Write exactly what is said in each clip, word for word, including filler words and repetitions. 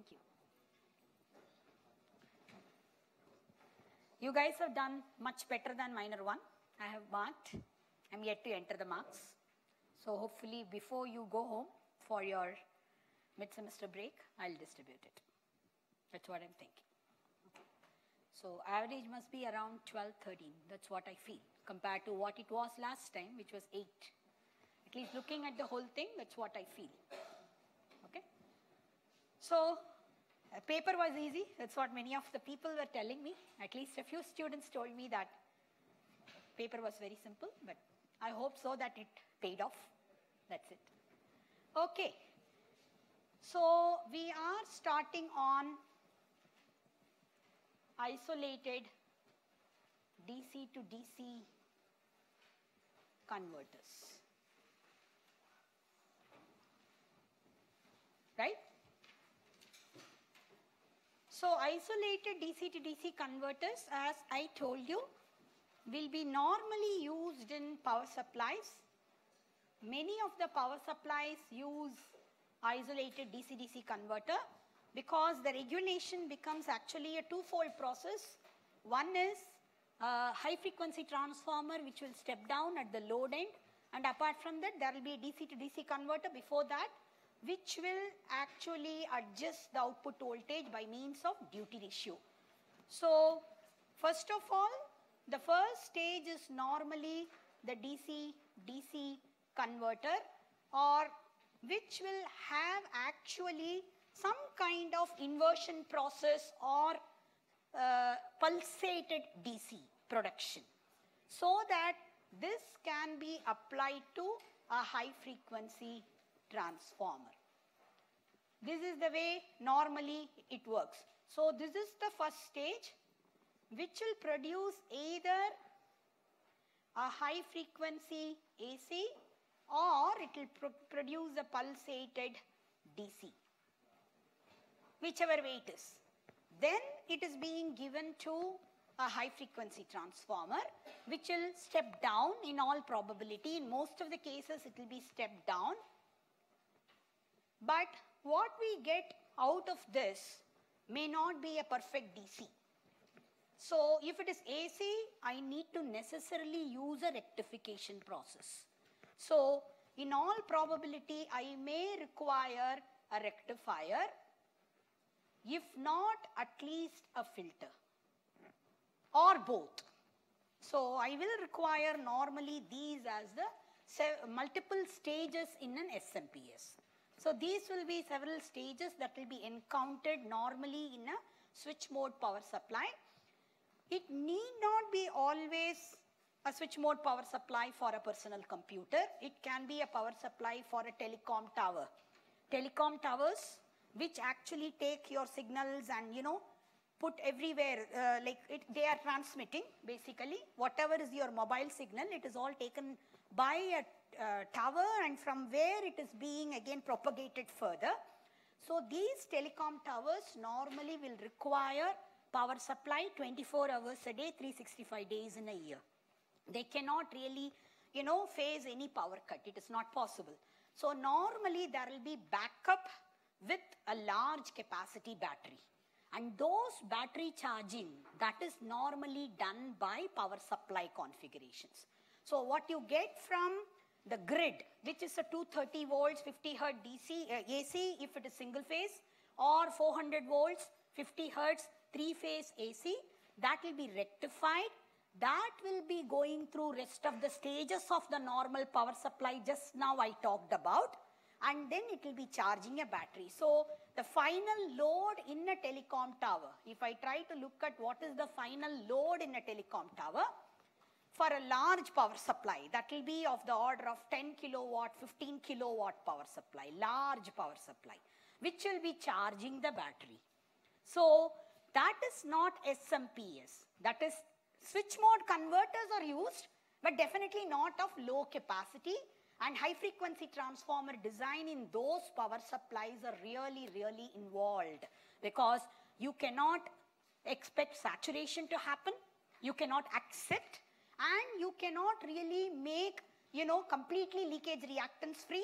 you. You guys have done much better than minor one. I have marked. I'm yet to enter the marks. So hopefully before you go home for your mid-semester break, I'll distribute it. That's what I'm thinking. Okay. So average must be around twelve, thirteen. That's what I feel compared to what it was last time, which was eight. At least looking at the whole thing, that's what I feel. Okay. So uh, paper was easy. That's what many of the people were telling me. At least a few students told me that paper was very simple, but I hope so that it paid off. That's it. Okay. So we are starting on isolated D C to D C converters. Right? So isolated D C to D C converters, as I told you, will be normally used in power supplies. Many of the power supplies use isolated D C D C converter because the regulation becomes actually a two-fold process. One is a high frequency transformer which will step down at the load end, and apart from that there will be a D C to D C converter before that which will actually adjust the output voltage by means of duty ratio. So first of all, the first stage is normally the D C D C converter, or which will have actually some kind of inversion process or uh, pulsated D C production, so that this can be applied to a high frequency transformer. This is the way normally it works. So this is the first stage, which will produce either a high frequency A C or it will pro produce a pulsated D C, whichever way it is. Then it is being given to a high frequency transformer which will step down in all probability. In most of the cases it will be stepped down. But what we get out of this may not be a perfect D C. So if it is A C, I need to necessarily use a rectification process. So in all probability, I may require a rectifier, if not at least a filter, or both. So I will require normally these as the multiple stages in an S M P S. So these will be several stages that will be encountered normally in a switch mode power supply. It need not be always a switch mode power supply for a personal computer. It can be a power supply for a telecom tower. Telecom towers which actually take your signals and, you know, put everywhere, uh, like it, they are transmitting basically. Whatever is your mobile signal, it is all taken by a uh, tower, and from where it is being again propagated further. So these telecom towers normally will require power supply twenty-four hours a day, three hundred sixty-five days in a year. They cannot really, you know, face any power cut. It is not possible. So normally there will be backup with a large capacity battery. And those battery charging, that is normally done by power supply configurations. So what you get from the grid, which is a two hundred thirty volts, fifty hertz D C, uh, A C if it is single phase, or four hundred volts, fifty hertz, three phase A C, that will be rectified. That will be going through rest of the stages of the normal power supply just now I talked about, and then it will be charging a battery. So the final load in a telecom tower, if I try to look at what is the final load in a telecom tower, for a large power supply, that will be of the order of ten kilowatt, fifteen kilowatt power supply, large power supply, which will be charging the battery. So that is not S M P S. That is, switch mode converters are used, but definitely not of low capacity, and high frequency transformer design in those power supplies are really, really involved, because you cannot expect saturation to happen, you cannot accept, and you cannot really make, you know, completely leakage reactance free,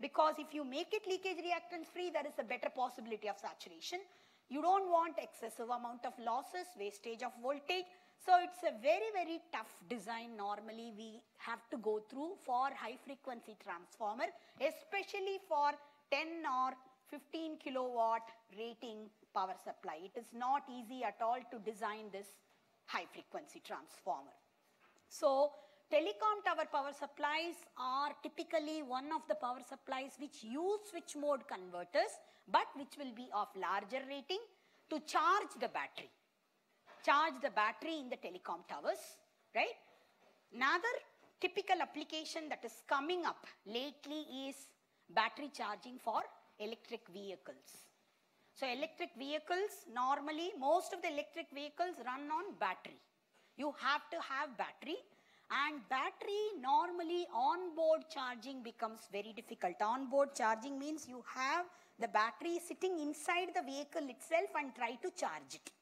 Because if you make it leakage reactance free, there is a better possibility of saturation. You don't want excessive amount of losses, wastage of voltage. So it's a very, very tough design normally we have to go through for high frequency transformer, especially for ten or fifteen kilowatt rating power supply. It is not easy at all to design this high frequency transformer. So telecom tower power supplies are typically one of the power supplies which use switch mode converters, but which will be of larger rating to charge the battery. Charge the battery in the telecom towers, right? Another typical application that is coming up lately is battery charging for electric vehicles. So electric vehicles, normally most of the electric vehicles run on battery. You have to have battery, and battery normally on-board charging becomes very difficult. On-board charging means you have the battery sitting inside the vehicle itself and try to charge it.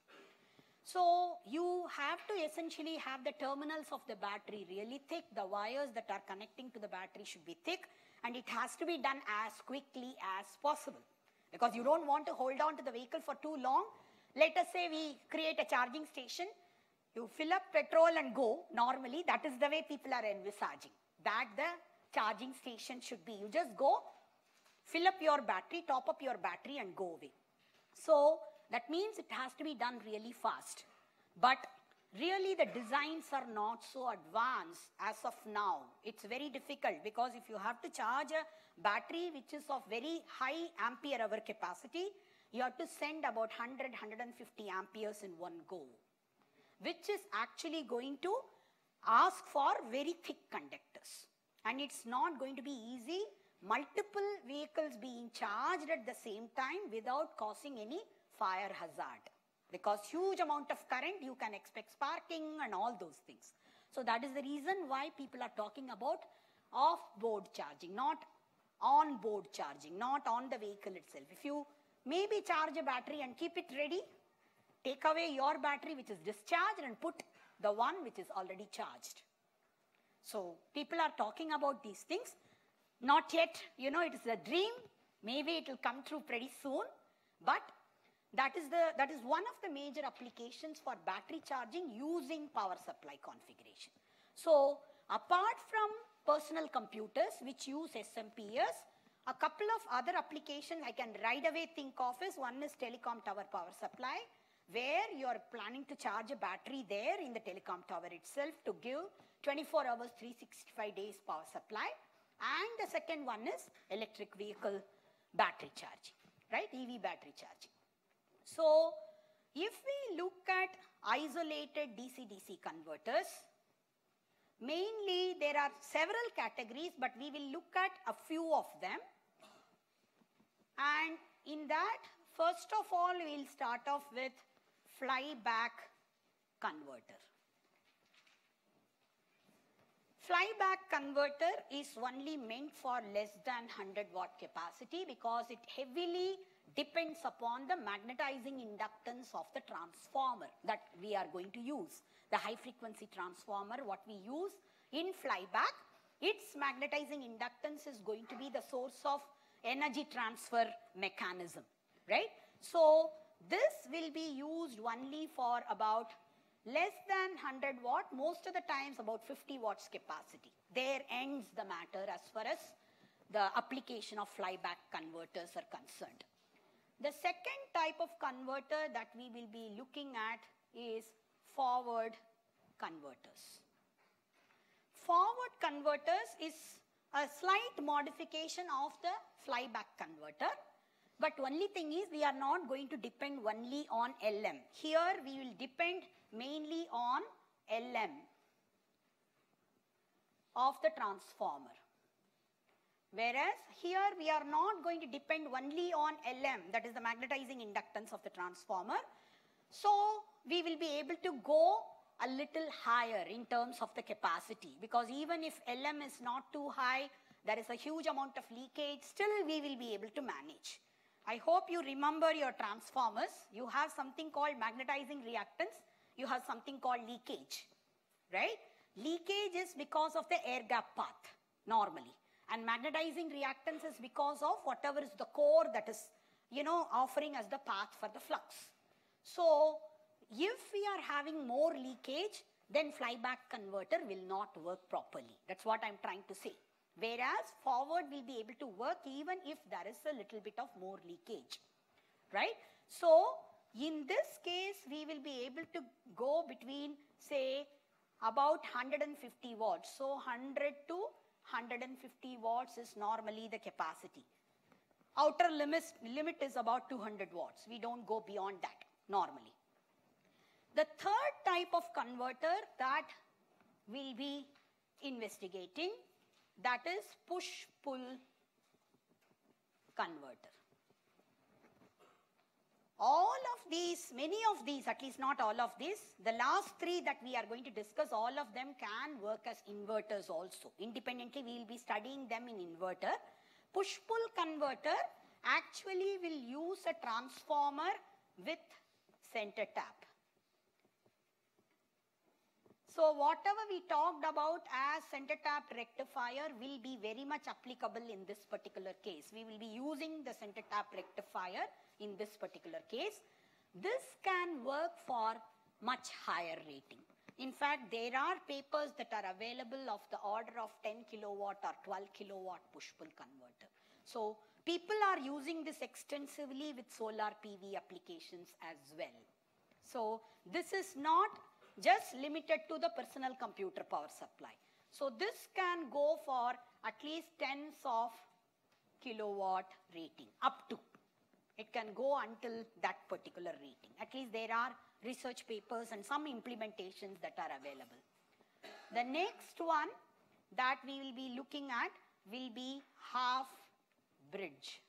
So you have to essentially have the terminals of the battery really thick. The wires that are connecting to the battery should be thick, and it has to be done as quickly as possible, because you don't want to hold on to the vehicle for too long. Let us say we create a charging station. You fill up petrol and go. Normally, that is the way people are envisaging that the charging station should be. You just go, fill up your battery, top up your battery and go away. So that means it has to be done really fast. But really the designs are not so advanced as of now. It's very difficult, because if you have to charge a battery which is of very high ampere hour capacity, you have to send about one hundred, one hundred fifty amperes in one go, which is actually going to ask for very thick conductors. And it's not going to be easy, multiple vehicles being charged at the same time without causing any fire hazard. Because huge amount of current, you can expect sparking and all those things. So that is the reason why people are talking about off-board charging, not on-board charging, not on the vehicle itself. If you maybe charge a battery and keep it ready, take away your battery which is discharged and put the one which is already charged. So people are talking about these things. Not yet, you know, it is a dream. Maybe it will come true pretty soon. But that is, the, that is one of the major applications for battery charging using power supply configuration. So apart from personal computers which use S M P S, a couple of other applications I can right away think of is, one is telecom tower power supply, where you are planning to charge a battery there in the telecom tower itself to give twenty-four hours, three hundred sixty-five days power supply. And the second one is electric vehicle battery charging, right? E V battery charging. So if we look at isolated D C D C converters, mainly there are several categories, but we will look at a few of them. And in that, first of all, we will start off with flyback converter. Flyback converter is only meant for less than one hundred watt capacity, because it heavily depends upon the magnetizing inductance of the transformer that we are going to use. The high frequency transformer, what we use in flyback, its magnetizing inductance is going to be the source of energy transfer mechanism, right? So this will be used only for about less than one hundred watt, most of the times about fifty watts capacity. There ends the matter as far as the application of flyback converters are concerned. The second type of converter that we will be looking at is forward converters. Forward converters is a slight modification of the flyback converter. But only thing is, we are not going to depend only on L M. Here we will depend mainly on L M of the transformer. Whereas here we are not going to depend only on L M, that is the magnetizing inductance of the transformer. So we will be able to go a little higher in terms of the capacity, because even if L M is not too high, there is a huge amount of leakage, still we will be able to manage. I hope you remember your transformers. You have something called magnetizing reactance. You have something called leakage, right? Leakage is because of the air gap path normally. And magnetizing reactance is because of whatever is the core that is, you know, offering us the path for the flux. So if we are having more leakage, then flyback converter will not work properly. That's what I'm trying to say. Whereas forward will be able to work even if there is a little bit of more leakage, right? So in this case, we will be able to go between, say, about one hundred fifty watts. So one hundred to one hundred fifty watts is normally the capacity. Outer limit, limit is about two hundred watts. We don't go beyond that normally. The third type of converter that we'll be investigating, that is push-pull converter. All of these, many of these, at least not all of these, the last three that we are going to discuss, all of them can work as inverters also. Independently, we will be studying them in inverter. Push-pull converter actually will use a transformer with center tap. So whatever we talked about as center tap rectifier will be very much applicable in this particular case. We will be using the center tap rectifier in this particular case. This can work for much higher rating. In fact, there are papers that are available of the order of ten kilowatt or twelve kilowatt push-pull converter. So people are using this extensively with solar P V applications as well. So this is not just limited to the personal computer power supply. So this can go for at least tens of kilowatt rating, up to. It can go until that particular rating. At least there are research papers and some implementations that are available. The next one that we will be looking at will be half bridge.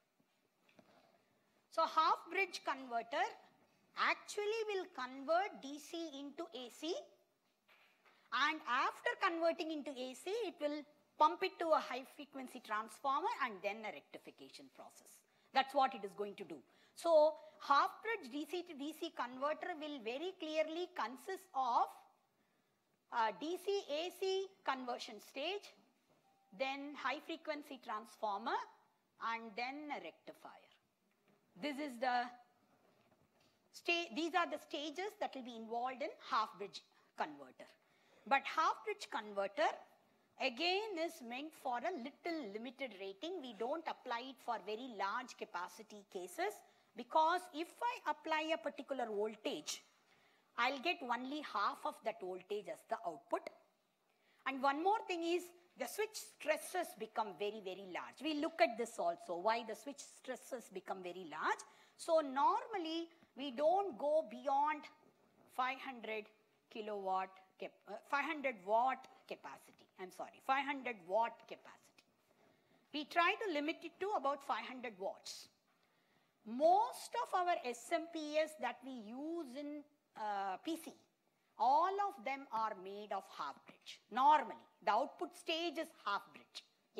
So half bridge converter actually will convert D C into A C, and after converting into A C, it will pump it to a high frequency transformer and then a rectification process. That's what it is going to do. So half bridge D C to D C converter will very clearly consist of a D C A C conversion stage, then high frequency transformer, and then a rectifier. This is the Sta these are the stages that will be involved in half bridge converter. But half bridge converter again is meant for a little limited rating. We don't apply it for very large capacity cases, because if I apply a particular voltage, I'll get only half of that voltage as the output. And one more thing is, the switch stresses become very, very large. We look at this also, why the switch stresses become very large. So normally, we don't go beyond five hundred kilowatt, uh, five hundred watt capacity. I'm sorry, five hundred watt capacity. We try to limit it to about five hundred watts. Most of our S M P S that we use in uh, P C, all of them are made of half bridge. Normally, the output stage is half bridge. Yeah.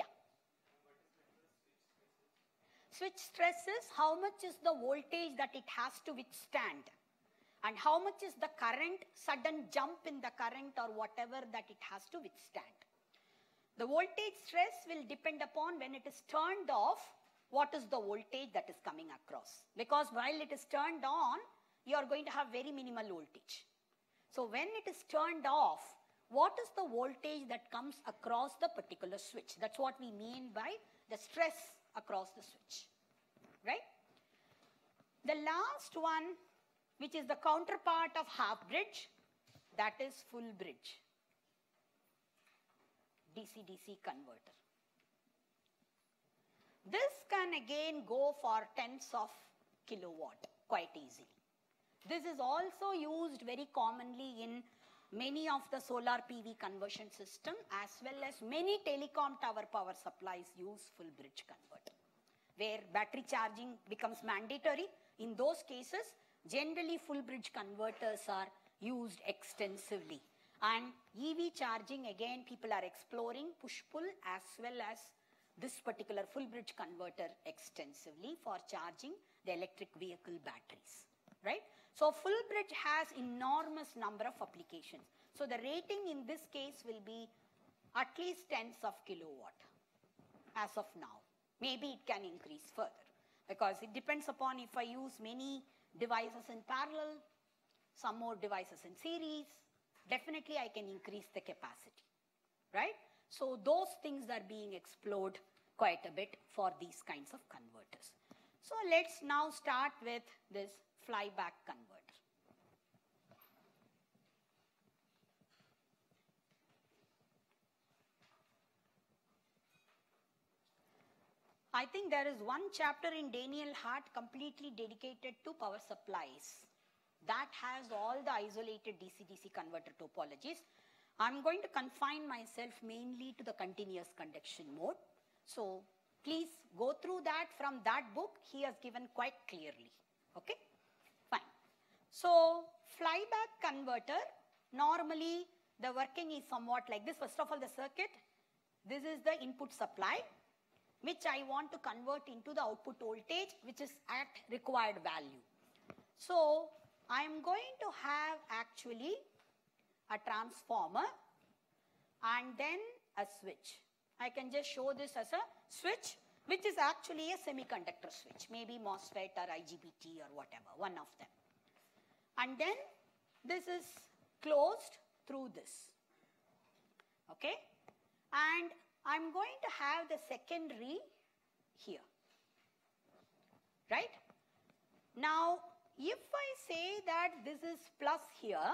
Switch stress is how much is the voltage that it has to withstand, and how much is the current, sudden jump in the current or whatever that it has to withstand. The voltage stress will depend upon when it is turned off, what is the voltage that is coming across. Because while it is turned on, you are going to have very minimal voltage. So when it is turned off, what is the voltage that comes across the particular switch? That's what we mean by the stress across the switch, right? The last one, which is the counterpart of half bridge, that is full bridge, D C D C converter. This can again go for tens of kilowatt quite easily. This is also used very commonly in many of the solar P V conversion system, as well as many telecom tower power supplies use full bridge converter, where battery charging becomes mandatory. In those cases, generally full bridge converters are used extensively. And E V charging, again, people are exploring push-pull as well as this particular full bridge converter extensively for charging the electric vehicle batteries, right? So full bridge has enormous number of applications. So the rating in this case will be at least tens of kilowatt. as of now. Maybe it can increase further because it depends upon if I use many devices in parallel, some more devices in series, definitely I can increase the capacity, right? So those things are being explored quite a bit for these kinds of converters. So let's now start with this flyback converter. I think there is one chapter in Daniel Hart completely dedicated to power supplies. That has all the isolated D C D C converter topologies. I'm going to confine myself mainly to the continuous conduction mode. So please go through that from that book. He has given quite clearly. Okay, fine. So flyback converter, normally the working is somewhat like this. First of all, the circuit. This is the input supply, which I want to convert into the output voltage, which is at required value. So I'm going to have actually a transformer and then a switch. I can just show this as a switch, which is actually a semiconductor switch, maybe MOSFET or I G B T or whatever, one of them. And then this is closed through this. Okay? And I'm going to have the secondary here, right? Now, if I say that this is plus here,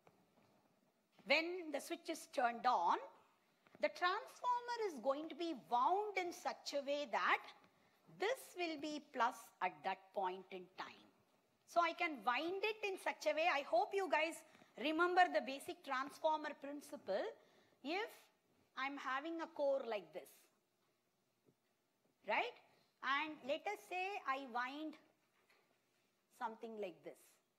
when the switch is turned on, the transformer is going to be wound in such a way that this will be plus at that point in time. So I can wind it in such a way. I hope you guys remember the basic transformer principle. If I'm having a core like this, right? And let us say I wind something like this,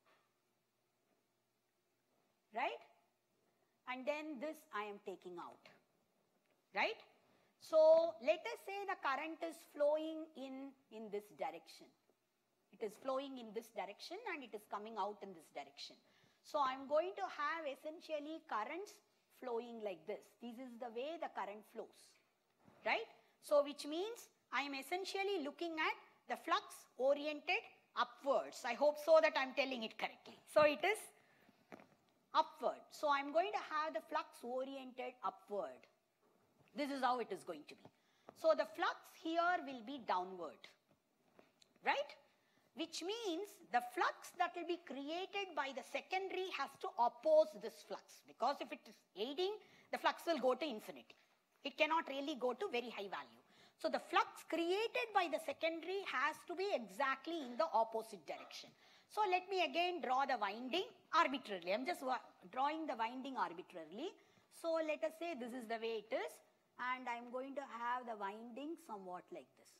right? And then this I am taking out, right? So let us say the current is flowing in, in this direction. It is flowing in this direction and it is coming out in this direction. So I'm going to have essentially currents flowing like this. This is the way the current flows, right? So which means I am essentially looking at the flux oriented upwards. I hope so that I'm telling it correctly. So it is upward. So I'm going to have the flux oriented upward. This is how it is going to be. So the flux here will be downward, right? Which means the flux that will be created by the secondary has to oppose this flux, because if it is aiding, the flux will go to infinity. It cannot really go to very high value. So the flux created by the secondary has to be exactly in the opposite direction. So let me again draw the winding arbitrarily. I'm just drawing the winding arbitrarily. So let us say this is the way it is, and I'm going to have the winding somewhat like this,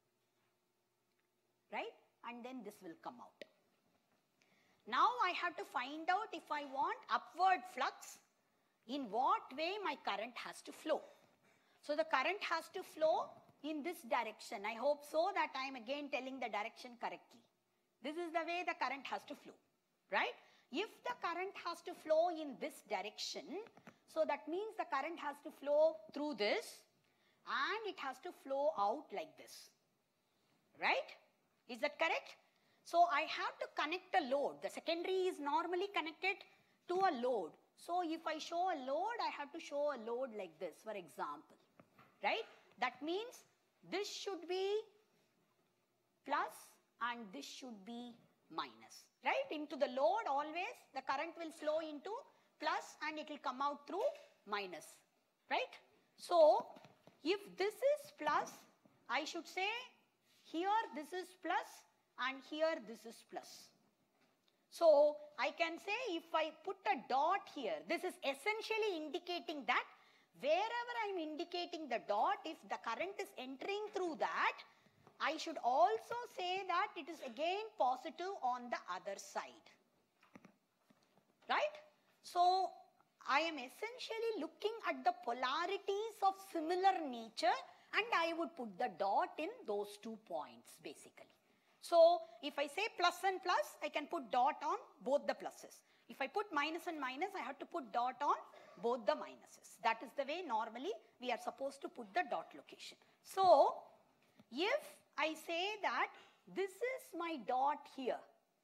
right? And then this will come out. Now I have to find out if I want upward flux, in what way my current has to flow. So the current has to flow in this direction. I hope so that I am again telling the direction correctly. This is the way the current has to flow, right? If the current has to flow in this direction, so that means the current has to flow through this and it has to flow out like this, right? Is that correct? So I have to connect a load. The secondary is normally connected to a load. So if I show a load, I have to show a load like this, for example, right? That means this should be plus and this should be minus, right? Into the load always the current will flow into plus and it will come out through minus, right? So if this is plus, I should say here this is plus and here this is plus. So I can say if I put a dot here, this is essentially indicating that wherever I am indicating the dot, if the current is entering through that, I should also say that it is again positive on the other side, right? So I am essentially looking at the polarities of similar nature, and I would put the dot in those two points basically. So if I say plus and plus, I can put dot on both the pluses. If I put minus and minus, I have to put dot on both the minuses. That is the way normally we are supposed to put the dot location. So, if I say that this is my dot here,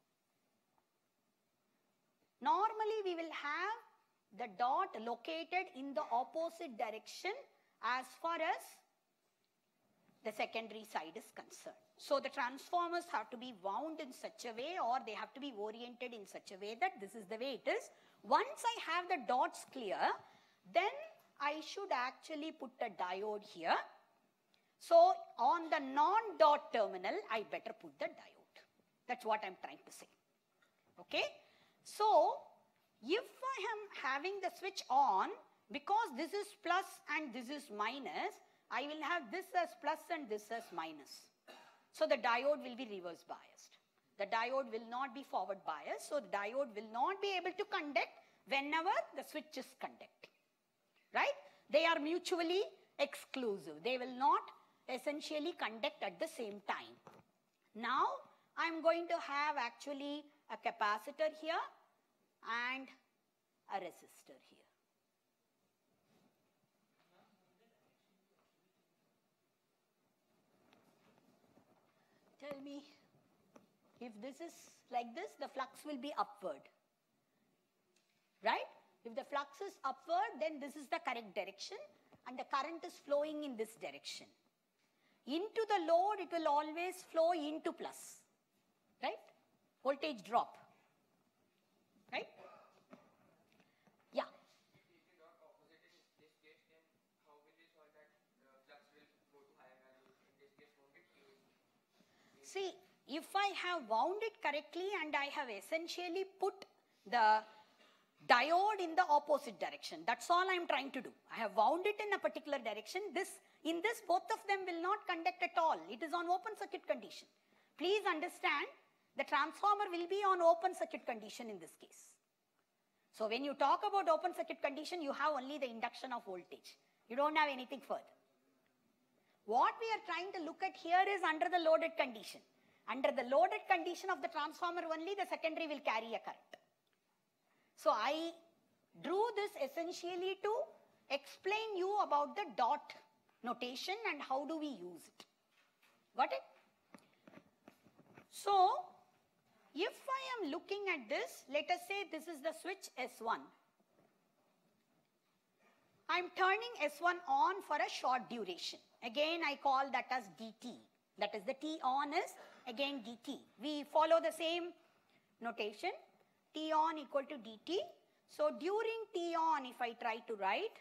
normally we will have the dot located in the opposite direction as far as the secondary side is concerned. So the transformers have to be wound in such a way, or they have to be oriented in such a way that this is the way it is. Once I have the dots clear, then I should actually put a diode here. So on the non-dot terminal, I better put the diode. That's what I'm trying to say. Okay? So if I am having the switch on, because this is plus and this is minus, I will have this as plus and this as minus. So the diode will be reverse biased. The diode will not be forward biased. So the diode will not be able to conduct whenever the switch is conducting. Right? They are mutually exclusive. They will not essentially conduct at the same time. Now I'm going to have actually a capacitor here and a resistor here. Tell me, if this is like this, the flux will be upward. Right? If the flux is upward, then this is the correct direction and the current is flowing in this direction. Into the load, it will always flow into plus. Right? Voltage drop. Right? Yeah. If the dot opposite in this case, then how will we solve that the flux will go to higher value? In this case, won't it? See, if I have wound it correctly and I have essentially put the diode in the opposite direction, that's all I am trying to do. I have wound it in a particular direction. This, in this, both of them will not conduct at all. It is on open circuit condition. Please understand, the transformer will be on open circuit condition in this case. So when you talk about open circuit condition, you have only the induction of voltage. You don't have anything further. What we are trying to look at here is under the loaded condition. Under the loaded condition of the transformer only, the secondary will carry a current. So I drew this essentially to explain you about the dot notation and how do we use it. Got it? So if I am looking at this, let us say this is the switch S one. I am turning S one on for a short duration. Again, I call that as D T. That is, the T on is again D T. We follow the same notation. T on equal to D T. So during T on, if I try to write,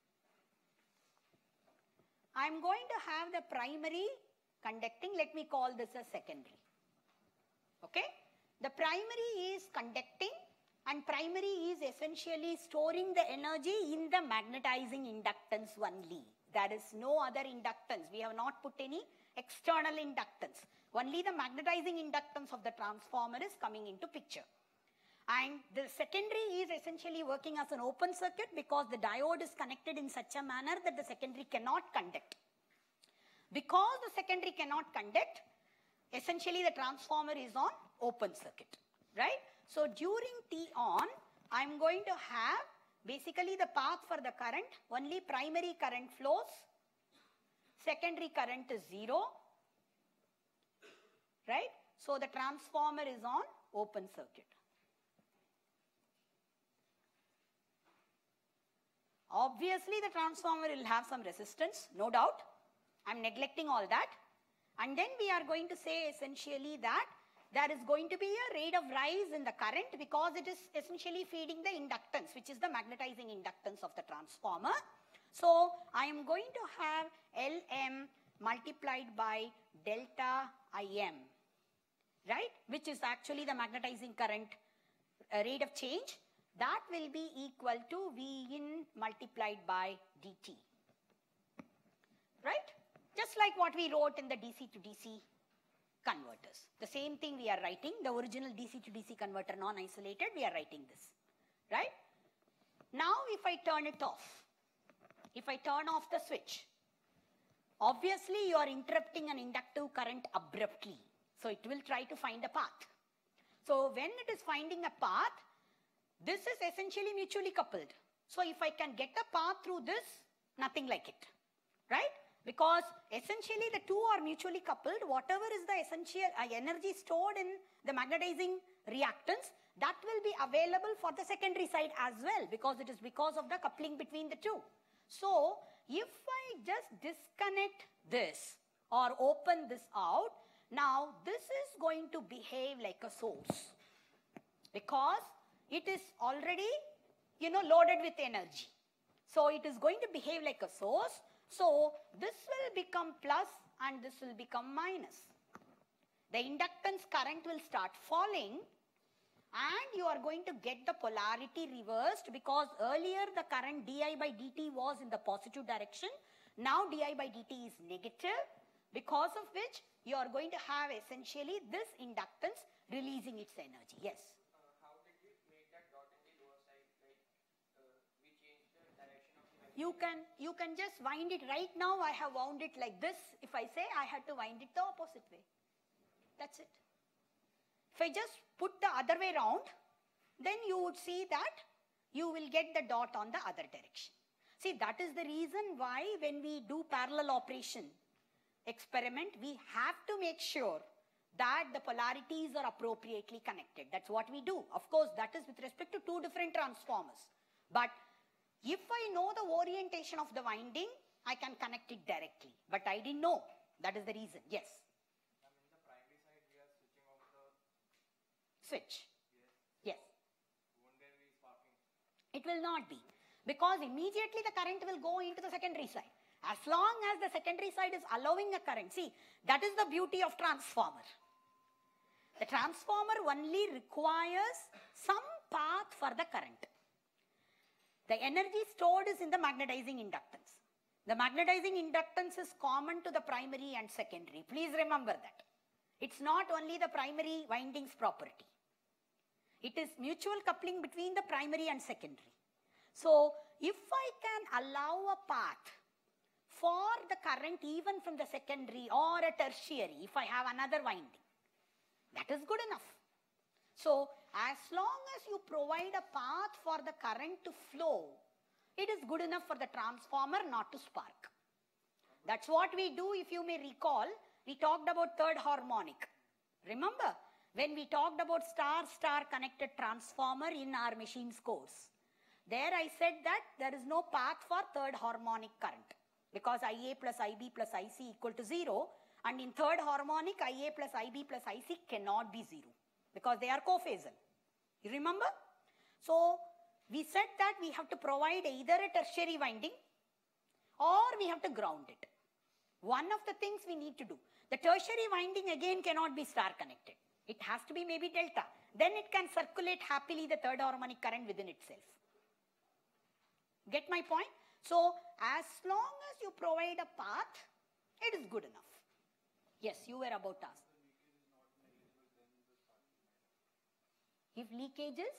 I am going to have the primary conducting. Let me call this a secondary. Okay? The primary is conducting and primary is essentially storing the energy in the magnetizing inductance only. There is no other inductance. We have not put any external inductance. Only the magnetizing inductance of the transformer is coming into picture. And the secondary is essentially working as an open circuit because the diode is connected in such a manner that the secondary cannot conduct. Because the secondary cannot conduct, essentially the transformer is on open circuit, right? So during T on, I'm going to have basically the path for the current, only primary current flows, secondary current is zero, right? So the transformer is on open circuit. Obviously the transformer will have some resistance, no doubt. I'm neglecting all that. And then we are going to say essentially that there is going to be a rate of rise in the current because it is essentially feeding the inductance, which is the magnetizing inductance of the transformer. So I am going to have L M multiplied by delta I M, right? Which is actually the magnetizing current uh, rate of change. That will be equal to V in multiplied by D T, right? Just like what we wrote in the D C to D C converters. The same thing we are writing, the original D C to D C converter non-isolated, we are writing this, right? Now if I turn it off, if I turn off the switch, obviously you are interrupting an inductive current abruptly. So it will try to find a path. So when it is finding a path, this is essentially mutually coupled. So if I can get a path through this, nothing like it, right? Because essentially the two are mutually coupled. Whatever is the essential uh, energy stored in the magnetizing reactance, that will be available for the secondary side as well, because it is because of the coupling between the two. So if I just disconnect this or open this out, now this is going to behave like a source, because it is already, you know, loaded with energy. So it is going to behave like a source. So this will become plus and this will become minus. The inductance current will start falling, and you are going to get the polarity reversed, because earlier the current di by dt was in the positive direction. Now di by dt is negative, because of which you are going to have essentially this inductance releasing its energy. Yes? Uh, how did we make that dot in the lower side? Like, uh, we changed the direction of the You can, you can just wind it. Right now I have wound it like this. If I say I had to wind it the opposite way. That's it. If I just put the other way round, then you would see that you will get the dot on the other direction. See, that is the reason why when we do parallel operation experiment, we have to make sure that the polarities are appropriately connected. That's what we do. Of course, that is with respect to two different transformers. But if I know the orientation of the winding, I can connect it directly. But I didn't know. That is the reason. Yes? I mean, the primary side, we are switching off the Switch. yes. Yes. Won't there be sparking? It will not be. Because immediately the current will go into the secondary side. As long as the secondary side is allowing a current. See, that is the beauty of transformer. The transformer only requires some path for the current. The energy stored is in the magnetizing inductance. The magnetizing inductance is common to the primary and secondary. Please remember that. It's not only the primary windings property. It is mutual coupling between the primary and secondary. So, if I can allow a path for the current even from the secondary or a tertiary, if I have another winding, that is good enough. So, as long as you provide a path for the current to flow, it is good enough for the transformer not to spark. That's what we do. If you may recall, we talked about third harmonic. Remember, when we talked about star-star connected transformer in our machines course, there I said that there is no path for third harmonic current, because I A plus I B plus I C equal to zero, and in third harmonic I A plus I B plus I C cannot be zero, because they are cophasal. You remember? So, we said that we have to provide either a tertiary winding or we have to ground it. One of the things we need to do. The tertiary winding again cannot be star connected. It has to be maybe delta. Then it can circulate happily the third harmonic current within itself. Get my point? So, as long as you provide a path, it is good enough. Yes, you were about to ask. If leakage is?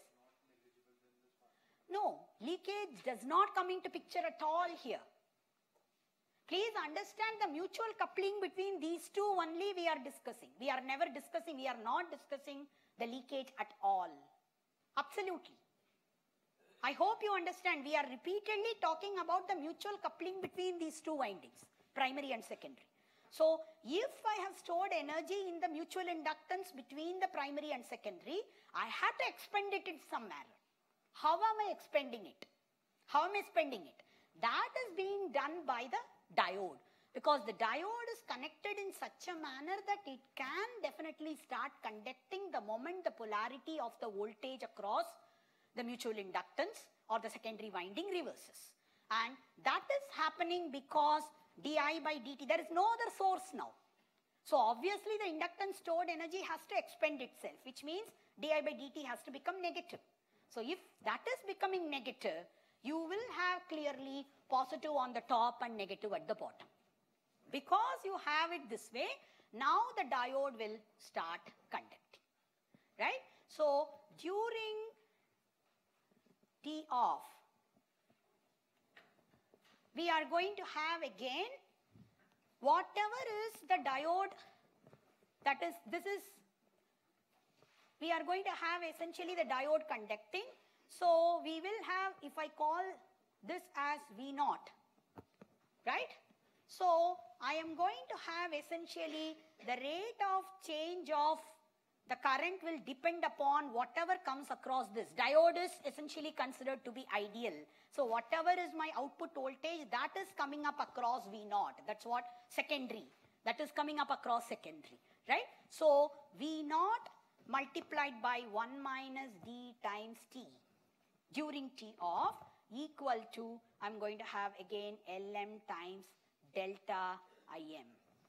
No, leakage does not come into picture at all here. Please understand the mutual coupling between these two only we are discussing. We are never discussing, we are not discussing the leakage at all. Absolutely. I hope you understand. We are repeatedly talking about the mutual coupling between these two windings, primary and secondary. So, if I have stored energy in the mutual inductance between the primary and secondary, I have to expend it in some manner. How am I expending it? How am I spending it? That is being done by the diode, because the diode is connected in such a manner that it can definitely start conducting the moment the polarity of the voltage across the mutual inductance or the secondary winding reverses. And that is happening because di by dt, there is no other source now. So obviously the inductance stored energy has to expend itself, which means di by dt has to become negative. So if that is becoming negative, you will have clearly positive on the top and negative at the bottom. Because you have it this way, now the diode will start conducting, right? So during T off, we are going to have again whatever is the diode, that is, this is, we are going to have essentially the diode conducting. So we will have, if I call this as V naught, right? So I am going to have essentially the rate of change of the current will depend upon whatever comes across this. Diode is essentially considered to be ideal. So whatever is my output voltage, that is coming up across V naught. That's what secondary. That is coming up across secondary, right? So V naught multiplied by one minus D times T during T off equal to, I'm going to have again L M times delta I M.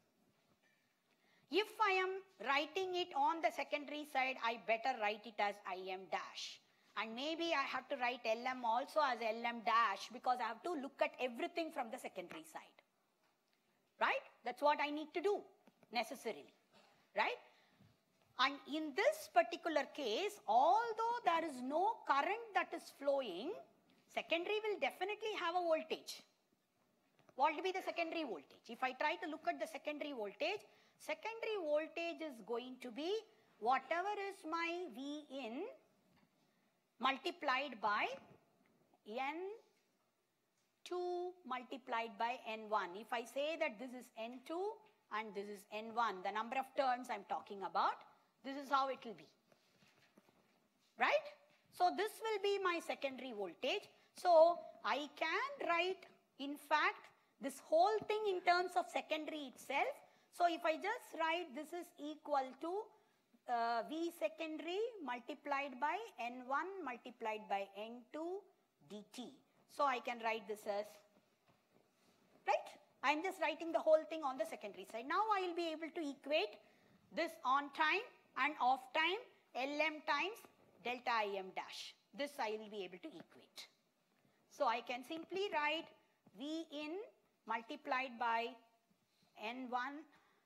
If I am writing it on the secondary side, I better write it as I M dash. And maybe I have to write L M also as L M dash because I have to look at everything from the secondary side. Right? That's what I need to do necessarily. Right? And in this particular case, although there is no current that is flowing, secondary will definitely have a voltage. What will be the secondary voltage? If I try to look at the secondary voltage, secondary voltage is going to be whatever is my V in multiplied by N two multiplied by N one. If I say that this is N two and this is N one, the number of turns I'm talking about, this is how it will be. Right? So this will be my secondary voltage. So I can write, in fact, this whole thing in terms of secondary itself. So if I just write this is equal to uh, V secondary multiplied by N one multiplied by N two dt. So I can write this as, right? I'm just writing the whole thing on the secondary side. Now I will be able to equate this on time and off time L M times delta I M dash. This I will be able to equate. So I can simply write V in multiplied by N one.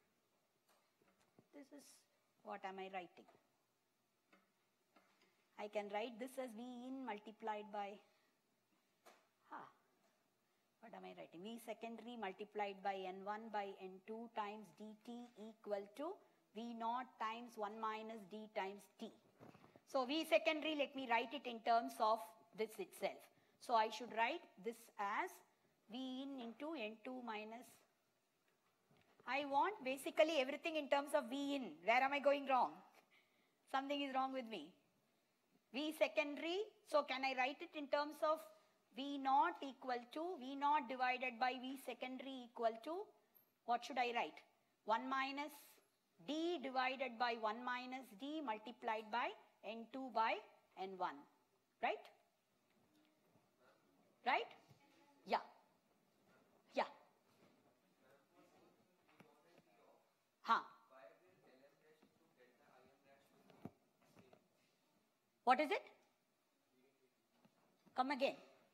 This is, what am I writing? I can write this as V in multiplied by, huh, what am I writing? V secondary multiplied by N one by N two times dt equal to V naught times one minus D times T. So V secondary, let me write it in terms of this itself. So I should write this as V in into N two minus. I want basically everything in terms of V in. Where am I going wrong? Something is wrong with me. V secondary, so can I write it in terms of V naught equal to, V naught divided by V secondary equal to, what should I write? one minus D divided by one minus D multiplied by N two by N one. Right? Right? Yeah. Yeah. Huh. What is it? Come again.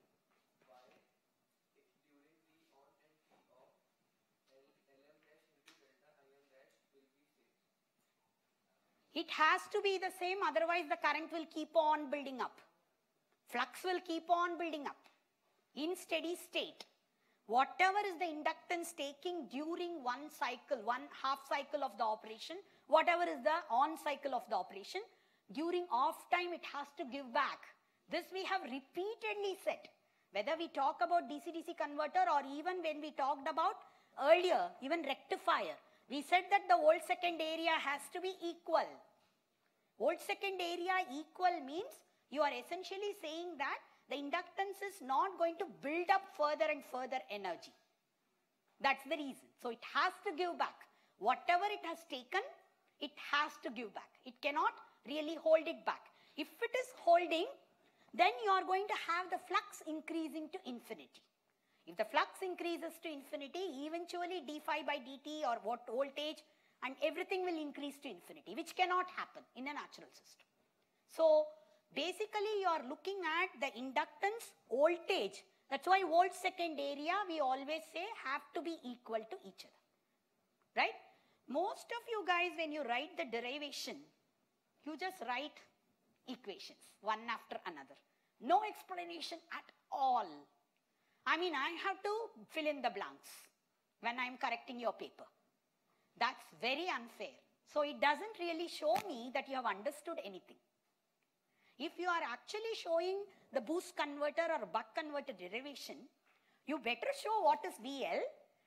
It has to be the same, otherwise the current will keep on building up. Flux will keep on building up. In steady state, whatever is the inductance taking during one cycle, one half cycle of the operation, whatever is the on cycle of the operation, during off time it has to give back. This we have repeatedly said. Whether we talk about D C D C converter or even when we talked about earlier, even rectifier, we said that the volt second area has to be equal. Volt second area equal means you are essentially saying that the inductance is not going to build up further and further energy. That's the reason. So it has to give back. Whatever it has taken, it has to give back. It cannot really hold it back. If it is holding, then you are going to have the flux increasing to infinity. If the flux increases to infinity, eventually d phi by dt or what voltage and everything will increase to infinity, which cannot happen in a natural system. So basically you are looking at the inductance voltage. That's why volt second area we always say have to be equal to each other. Right? Most of you guys, when you write the derivation, you just write equations one after another. No explanation at all. I mean, I have to fill in the blanks when I'm correcting your paper. That's very unfair. So it doesn't really show me that you have understood anything. If you are actually showing the boost converter or buck converter derivation, you better show what is V L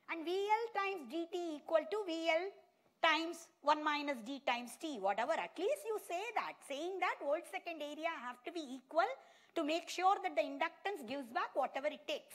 And V L times dt equal to V L times one minus d times t, whatever. At least you say that. Saying that volt second area have to be equal to make sure that the inductance gives back whatever it takes.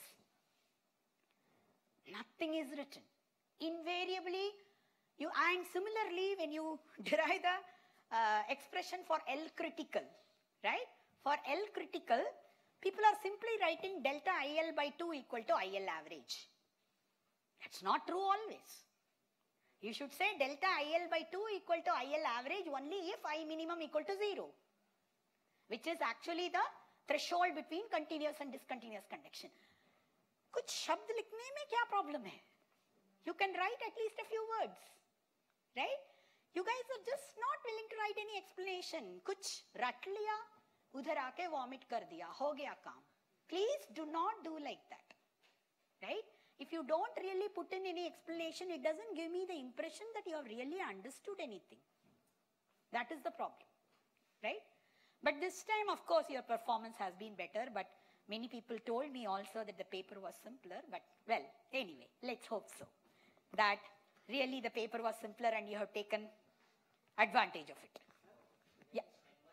Nothing is written. Invariably, you and similarly when you derive the uh, expression for L critical, right? For L critical, people are simply writing delta I L by two equal to I L average. That's not true always. You should say delta I L by two equal to I L average only if I minimum equal to zero, which is actually the threshold between continuous and discontinuous conduction. कुछ शब्द लिखने में क्या problem है? You can write at least a few words, right? You guys are just not willing to write any explanation. कुछ रट लिया, उधर आके vomit कर दिया, हो गया काम. Please do not do like that, right? If you don't really put in any explanation, it doesn't give me the impression that you have really understood anything. That is the problem, right? But this time, of course, your performance has been better, but many people told me also that the paper was simpler, but well, anyway, let's hope so. That really the paper was simpler and you have taken advantage of it. Yeah.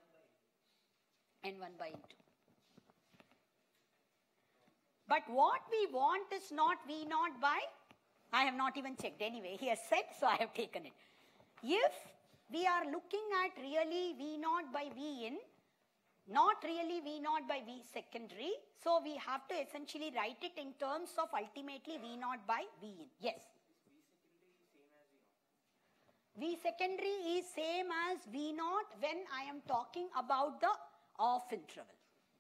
N one by N two. But what we want is not V naught by, I have not even checked anyway, he has said, so I have taken it. If we are looking at really V naught by V in, not really V naught by V secondary, so we have to essentially write it in terms of ultimately V naught by V in. Yes? V secondary is same as V naught when I am talking about the off interval.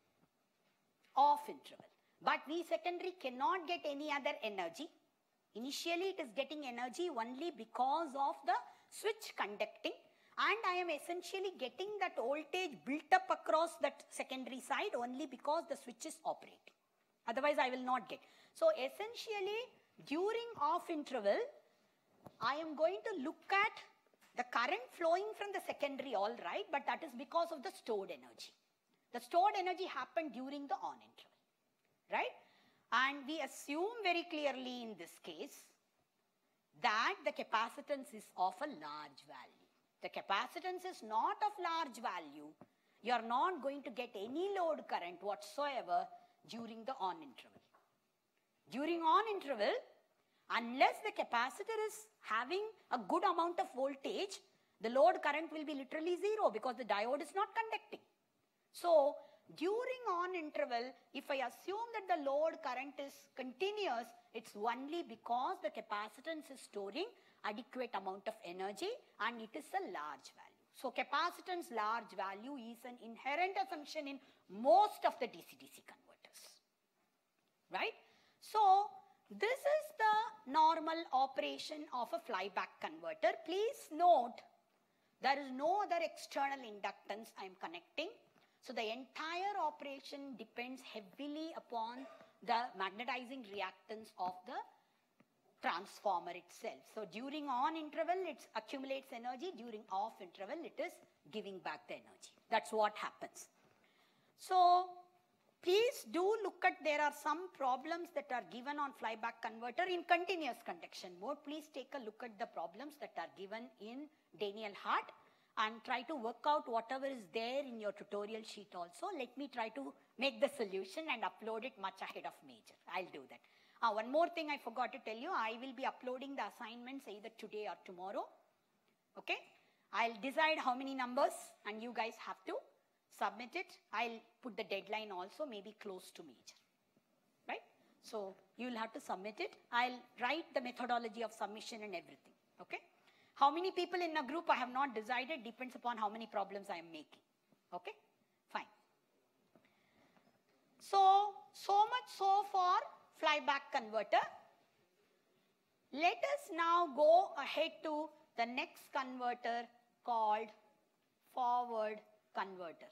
Off interval. But V secondary cannot get any other energy. Initially it is getting energy only because of the switch conducting, and I am essentially getting that voltage built up across that secondary side only because the switch is operating. Otherwise I will not get. So essentially during off interval, I am going to look at the current flowing from the secondary, all right, but that is because of the stored energy. The stored energy happened during the on interval, right? And we assume very clearly in this case that the capacitance is of a large value. The capacitance is not of large value. You are not going to get any load current whatsoever during the on interval. During on interval, unless the capacitor is having a good amount of voltage, the load current will be literally zero because the diode is not conducting. So, during on interval, if I assume that the load current is continuous, it's only because the capacitance is storing adequate amount of energy and it is a large value. So, capacitance large value is an inherent assumption in most of the D C D C converters, right? So, this is the normal operation of a flyback converter. Please note, there is no other external inductance I am connecting. So the entire operation depends heavily upon the magnetizing reactance of the transformer itself. So during on interval, it accumulates energy. During off interval, it is giving back the energy. That's what happens. So please do look at, there are some problems that are given on flyback converter in continuous conduction mode. Please take a look at the problems that are given in Daniel Hart and try to work out whatever is there in your tutorial sheet also. Let me try to make the solution and upload it much ahead of major. I'll do that. Uh, one more thing I forgot to tell you, I will be uploading the assignments either today or tomorrow. Okay? I'll decide how many numbers and you guys have to submit it. I'll put the deadline also, maybe close to major. Right? So, you will have to submit it. I'll write the methodology of submission and everything. Okay? How many people in a group I have not decided, depends upon how many problems I am making. Okay? Fine. So, so much so for flyback converter. Let us now go ahead to the next converter called forward converter.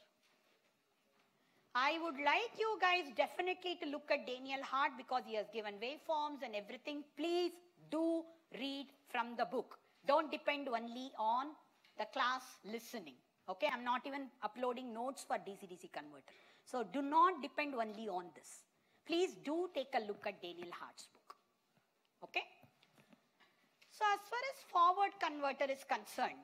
I would like you guys definitely to look at Daniel Hart because he has given waveforms and everything. Please do read from the book. Don't depend only on the class listening. Okay, I'm not even uploading notes for D C D C converter. So do not depend only on this. Please do take a look at Daniel Hart's book. Okay, So as far as forward converter is concerned,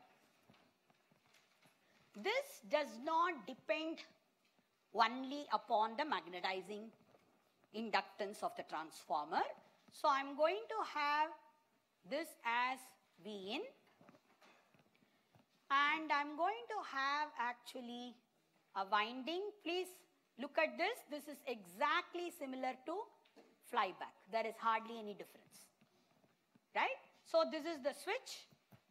this does not depend only upon the magnetizing inductance of the transformer. So I'm going to have this as V in, and I'm going to have actually a winding. Please look at this. This is exactly similar to flyback. There is hardly any difference, right? So this is the switch.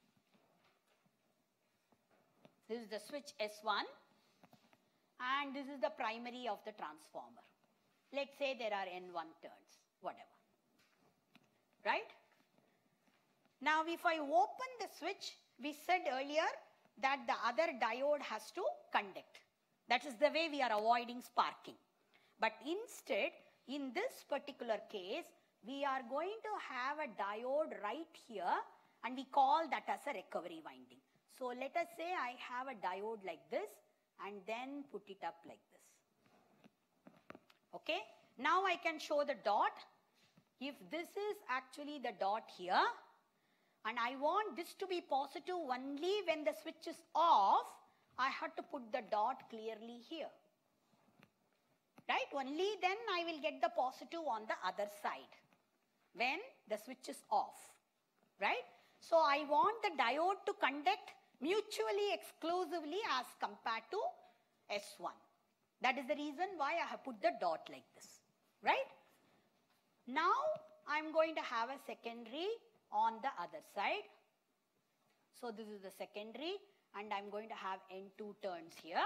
This is the switch S one, and this is the primary of the transformer. Let's say there are N one turns, whatever, right? Now if I open the switch, we said earlier that the other diode has to conduct. That is the way we are avoiding sparking. But instead, in this particular case, we are going to have a diode right here, and we call that as a recovery winding. So let us say I have a diode like this and then put it up like this. Okay, now I can show the dot. If this is actually the dot here, and I want this to be positive only when the switch is off, I have to put the dot clearly here. Right? Only then I will get the positive on the other side when the switch is off. Right? So I want the diode to conduct mutually exclusively as compared to S one. That is the reason why I have put the dot like this. Right? Now I'm going to have a secondary on the other side. So this is the secondary, and I'm going to have N two turns here.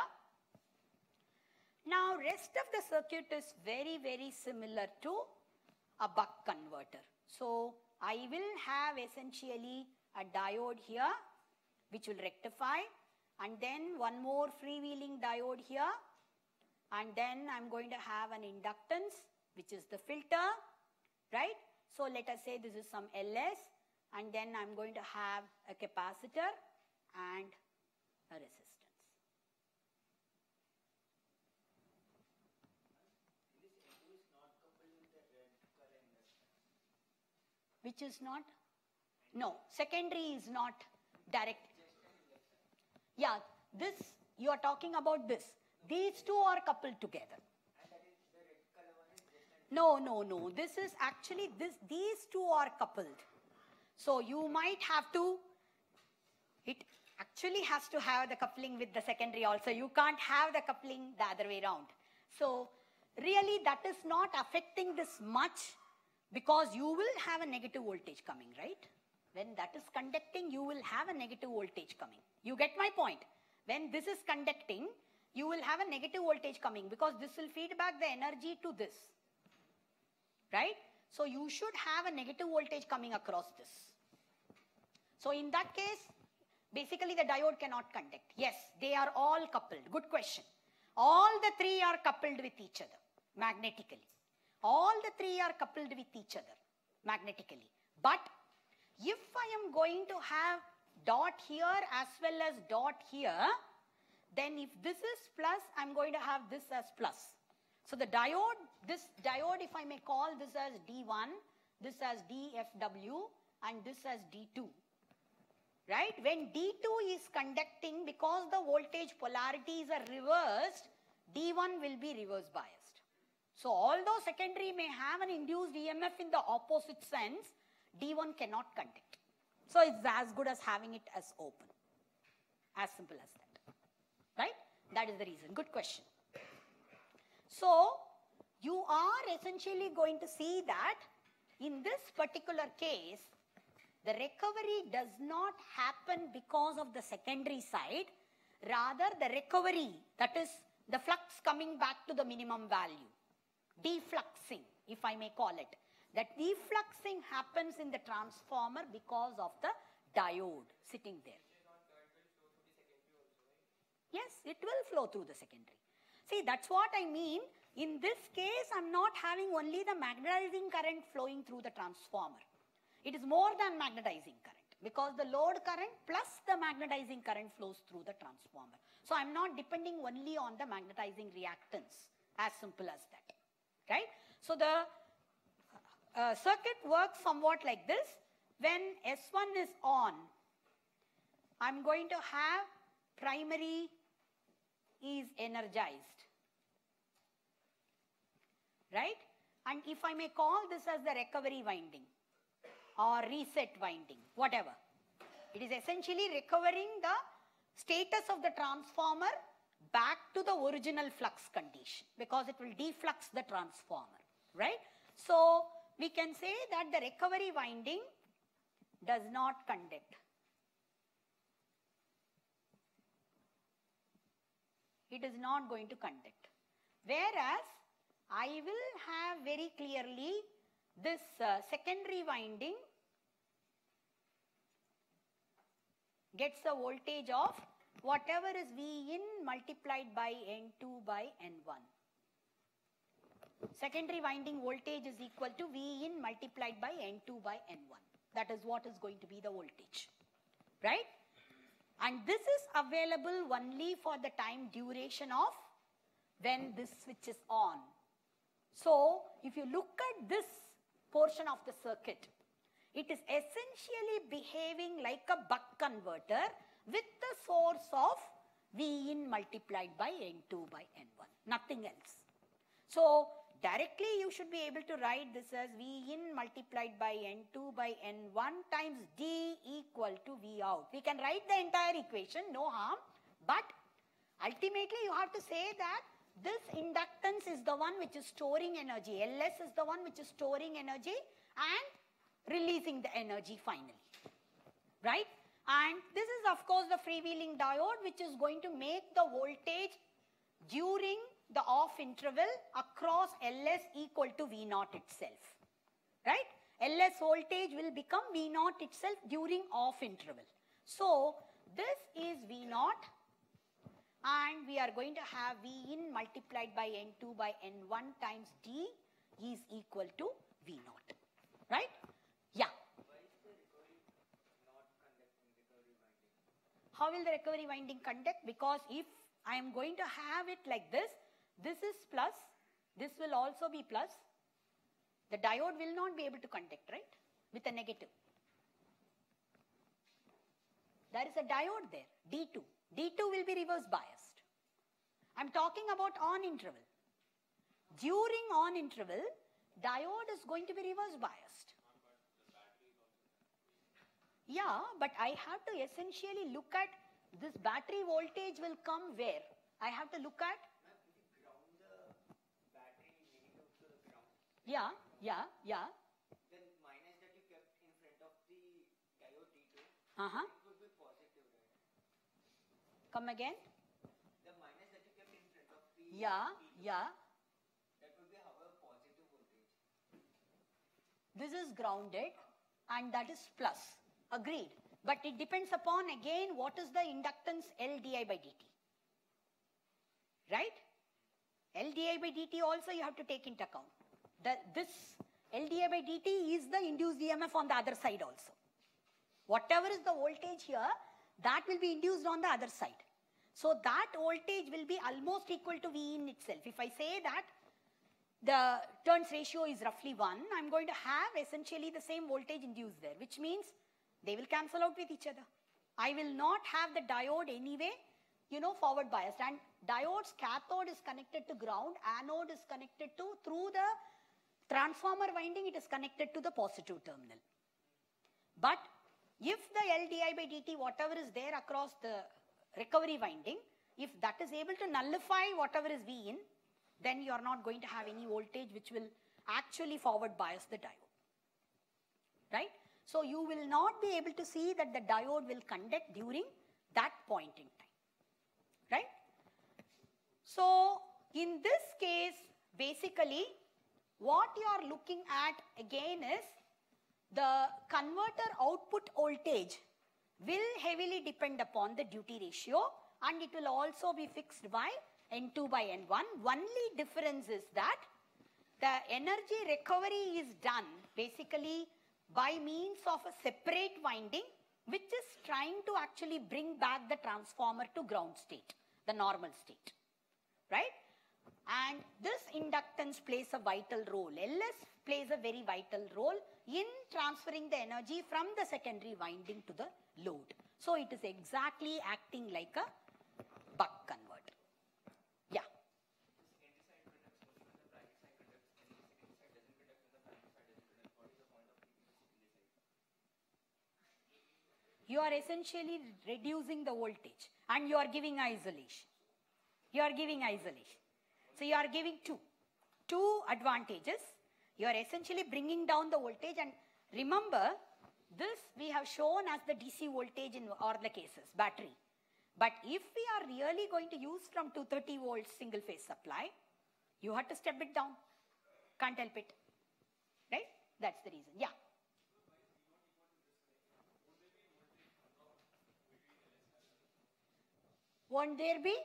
Now rest of the circuit is very very similar to a buck converter. So I will have essentially a diode here which will rectify, and then one more freewheeling diode here, and then I'm going to have an inductance which is the filter, right? So let us say this is some L S, and then I'm going to have a capacitor and a resistance. Which is not? No, secondary is not direct. Yeah, this, you are talking about this. These two are coupled together. No, no, no. This is actually, this. These two are coupled. So you might have to, it actually has to have the coupling with the secondary also. You can't have the coupling the other way around. So really that is not affecting this much, because you will have a negative voltage coming, right? When that is conducting, you will have a negative voltage coming. You get my point? When this is conducting, you will have a negative voltage coming, because this will feed back the energy to this, right? So you should have a negative voltage coming across this. So in that case, basically the diode cannot conduct. Yes, they are all coupled. Good question. All the three are coupled with each other magnetically. All the three are coupled with each other magnetically. But if I am going to have dot here as well as dot here, then if this is plus, I'm going to have this as plus. So the diode, this diode, if I may call this as D one, this as D F W, and this as D two. Right? When D two is conducting, because the voltage polarities are reversed, D one will be reverse biased. So although secondary may have an induced E M F in the opposite sense, D one cannot conduct. So it's as good as having it as open. As simple as that. Right? That is the reason. Good question. So you are essentially going to see that in this particular case, the recovery does not happen because of the secondary side. Rather, the recovery, that is the flux coming back to the minimum value, defluxing, if I may call it. That defluxing happens in the transformer because of the diode sitting there. Yes, it will flow through the secondary. See, that's what I mean. In this case, I'm not having only the magnetizing current flowing through the transformer. It is more than magnetizing current, because the load current plus the magnetizing current flows through the transformer. So I'm not depending only on the magnetizing reactance, as simple as that, right? So the uh, circuit works somewhat like this. when S one is on, I'm going to have primary is energized, right? And if I may call this as the recovery winding or reset winding, whatever. It is essentially recovering the status of the transformer back to the original flux condition because it will deflux the transformer, right? So we can say that the recovery winding does not conduct. It is not going to conduct. Whereas I will have very clearly this uh, secondary winding gets a voltage of whatever is V in multiplied by N two by N one. Secondary winding voltage is equal to V in multiplied by N two by N one. That is what is going to be the voltage, right? And this is available only for the time duration of when this switch is on. So if you look at this portion of the circuit, it is essentially behaving like a buck converter with the source of V in multiplied by N two by N one, nothing else. So directly you should be able to write this as V in multiplied by N two by N one times D equal to V out. We can write the entire equation, no harm, but ultimately you have to say that this inductance is the one which is storing energy. L S is the one which is storing energy and releasing the energy finally, right? And this is of course the freewheeling diode which is going to make the voltage during the off interval across L S equal to V naught itself, right? L S voltage will become V naught itself during off interval. So this is V naught and we are going to have V in multiplied by N two by N one times D is equal to V naught, right? Yeah. Why is the recovery not conducting recovery winding? How will the recovery winding conduct? Because if I am going to have it like this, this is plus, this will also be plus. The diode will not be able to conduct, right? With a negative. There is a diode there, D two. D two will be reverse biased. I am talking about on interval. During on interval, diode is going to be reverse biased. Yeah, but I have to essentially look at this battery voltage will come where? I have to look at? Ground the battery negative to the ground. Yeah, yeah, yeah. Then minus that you kept in front of the diode D two, Uh-huh. it would be positive, right? Come again? The minus that you kept in front of the Yeah, D two, yeah. that would be however positive voltage. This is grounded and that is plus. Agreed. But it depends upon again what is the inductance L di by dt. Right? L di by dt also you have to take into account. The, this L di by dt is the induced E M F on the other side also. Whatever is the voltage here, that will be induced on the other side. So that voltage will be almost equal to V in itself. If I say that the turns ratio is roughly one, I'm going to have essentially the same voltage induced there, which means they will cancel out with each other. I will not have the diode anyway, you know, forward biased. And diode's cathode is connected to ground, anode is connected to, through the transformer winding, it is connected to the positive terminal. But if the L di by dt, whatever is there across the recovery winding, if that is able to nullify whatever is V in, then you are not going to have any voltage which will actually forward bias the diode, right? So you will not be able to see that the diode will conduct during that point in time, right? So in this case, basically what you are looking at again is the converter output voltage will heavily depend upon the duty ratio and it will also be fixed by N two by N one. Only difference is that the energy recovery is done basically by means of a separate winding which is trying to actually bring back the transformer to ground state, the normal state, right? And this inductance plays a vital role. L S plays a very vital role in transferring the energy from the secondary winding to the load. So it is exactly acting like a buck converter. Yeah. You are essentially reducing the voltage and you are giving isolation. You are giving isolation. So you are giving two. Two advantages. You are essentially bringing down the voltage, and remember, this we have shown as the D C voltage in all the cases, battery. But if we are really going to use from two hundred thirty volts single phase supply, you have to step it down. Can't help it. Right? That's the reason. Yeah. Won't there be?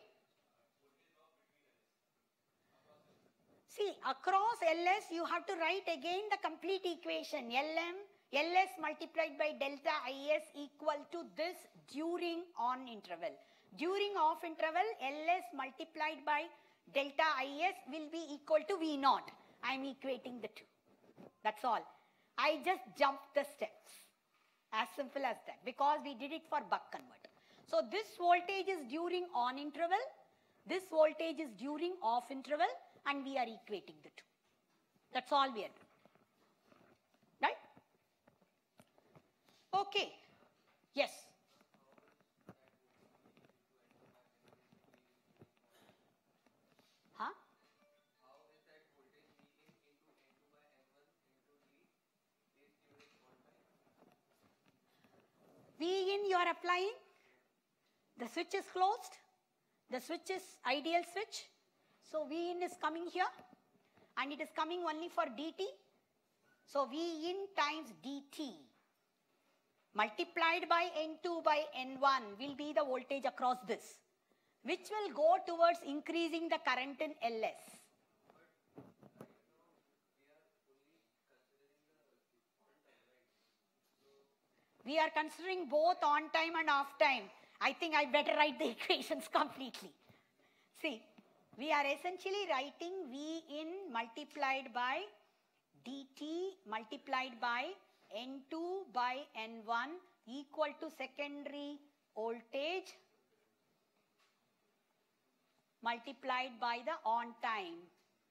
See, across L S, you have to write again the complete equation. L M, L S multiplied by delta I S equal to this during on interval. During off interval, L S multiplied by delta I S will be equal to V naught. I am equating the two. That's all. I just jumped the steps. As simple as that. Because we did it for buck converter. So this voltage is during on interval. This voltage is during off interval. And we are equating the two. That's all we are doing. Right? Okay. Yes. Huh? How is that voltage V in into N two by N one into D is during on time? V in you are applying. The switch is closed. The switch is ideal switch. So V in is coming here, and it is coming only for D T. So V in times D T multiplied by N two by N one will be the voltage across this, which will go towards increasing the current in L S. We are considering both on time and off time. I think I better write the equations completely. See. We are essentially writing V in multiplied by dt multiplied by N two by N one equal to secondary voltage multiplied by the on time.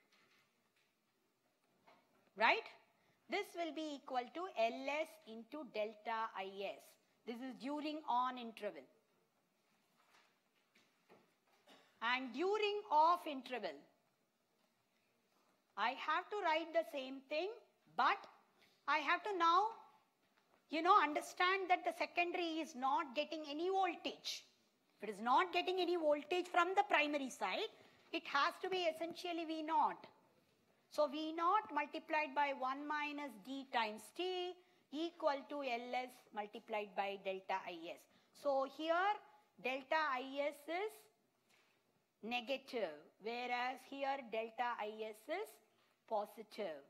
Right? This will be equal to L S into delta I S. This is during on interval. And during off interval, I have to write the same thing, but I have to now, you know, understand that the secondary is not getting any voltage. If it is not getting any voltage from the primary side, it has to be essentially V naught. So V naught multiplied by one minus D times T equal to L S multiplied by delta I S. So here delta I S is negative, whereas here delta I S is positive.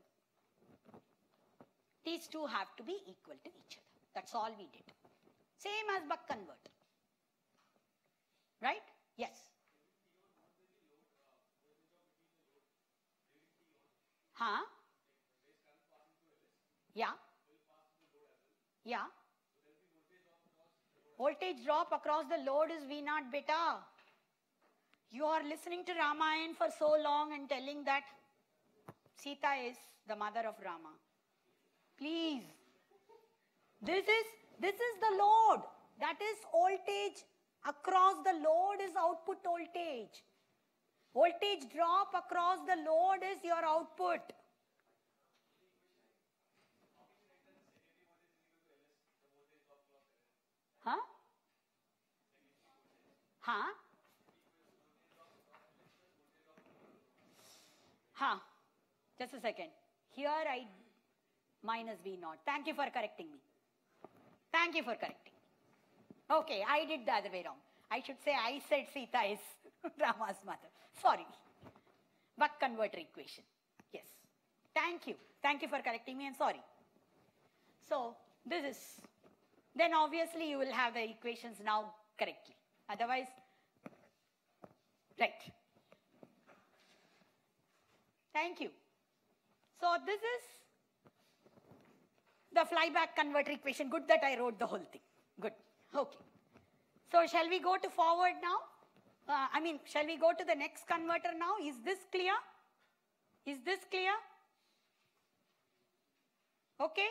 These two have to be equal to each other. That's all we did. Same as buck converter. Right? Yes. Huh? Yeah. Yeah. Voltage drop across the load is V naught beta. You are listening to Ramayana for so long and telling that Sita is the mother of Rama. Please. This is, this is the load. That is voltage across the load is output voltage. Voltage drop across the load is your output. Huh? Huh? Huh. Just a second. Here I minus V naught. Thank you for correcting me. Thank you for correcting. Okay, I did the other way around. I should say I said Sita is Rama's mother. Sorry. Buck converter equation. Yes. Thank you. Thank you for correcting me and sorry. So, this is, then obviously you will have the equations now correctly. Otherwise, right. Thank you. So, this is the flyback converter equation. Good that I wrote the whole thing. Good. Okay. So shall we go to forward now? Uh, I mean, shall we go to the next converter now? Is this clear? Is this clear? Okay.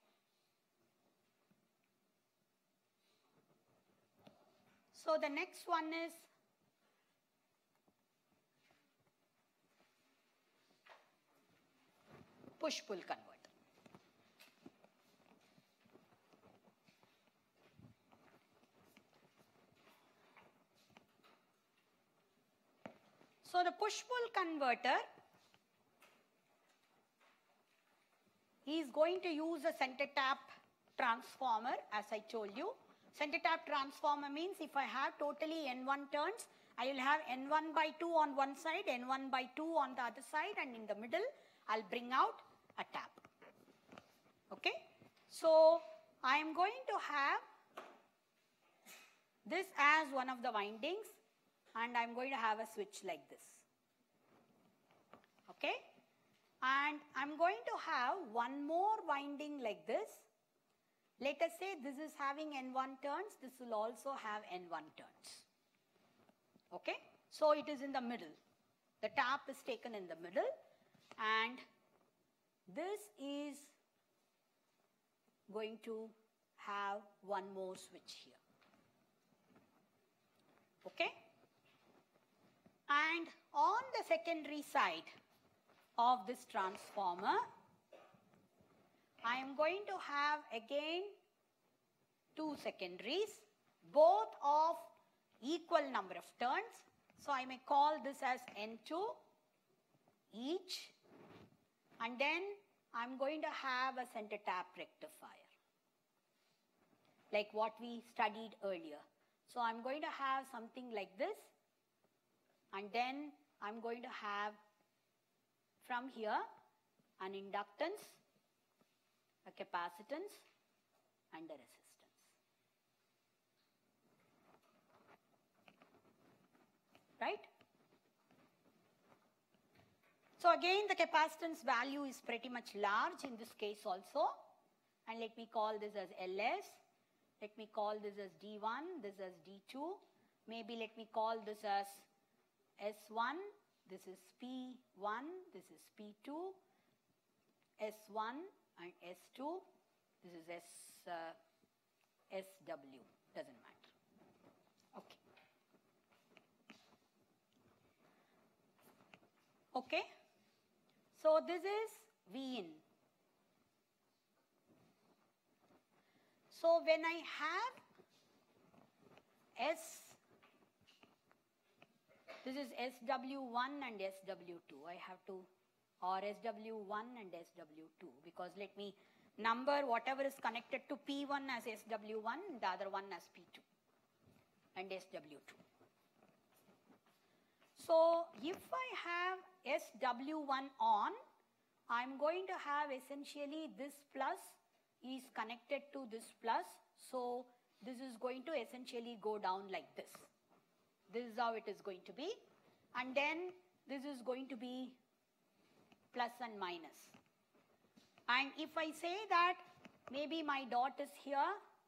So the next one is push-pull converter. So the push-pull converter is going to use a center tap transformer, as I told you. Center tap transformer means if I have totally N one turns, I will have N one by two on one side, N one by two on the other side, and in the middle, I'll bring out a tap. Okay? So, I am going to have this as one of the windings, and I'm going to have a switch like this. Okay? And I'm going to have one more winding like this. Let us say this is having N one turns, this will also have N one turns. Okay? So it is in the middle. The tap is taken in the middle, and this is going to have one more switch here. Okay? And on the secondary side of this transformer, I am going to have again two secondaries, both of equal number of turns. So I may call this as N two each, and then I'm going to have a center tap rectifier, like what we studied earlier. So I'm going to have something like this, and then I'm going to have from here an inductance, a capacitance, and a resistance. Right? So again, the capacitance value is pretty much large in this case also. And let me call this as L S. Let me call this as D one, this as D two. Maybe let me call this as S one, this is P one, this is P two, S one and S two, this is S, uh, S W, doesn't matter. Okay. Okay. So this is V in. So when I have S, this is S W one and S W two. I have to, or S W one and S W two, because let me number whatever is connected to P one as S W one, the other one as P two and S W two. So if I have S W one on, I'm going to have essentially this plus is connected to this plus. So this is going to essentially go down like this. This is how it is going to be. And then this is going to be plus and minus. And if I say that maybe my dot is here,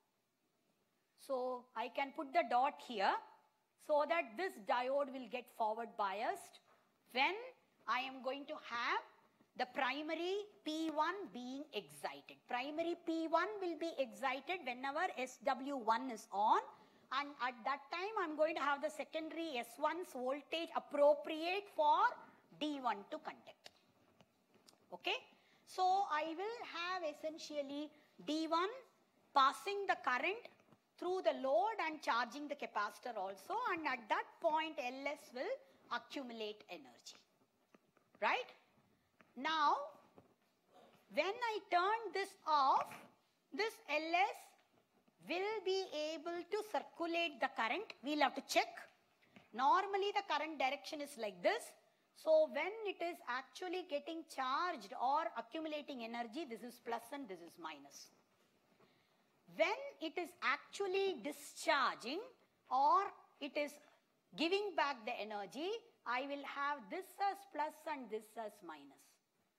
so I can put the dot here so that this diode will get forward biased when I am going to have the primary P one being excited. Primary P one will be excited whenever S W one is on, and at that time I'm going to have the secondary S one's voltage appropriate for D one to conduct. Okay? So I will have essentially D one passing the current through the load and charging the capacitor also, and at that point L S will accumulate energy. Right? Now, when I turn this off, this L S will be able to circulate the current. We'll have to check. Normally the current direction is like this. So when it is actually getting charged or accumulating energy, this is plus and this is minus. When it is actually discharging or it is giving back the energy, I will have this as plus and this as minus.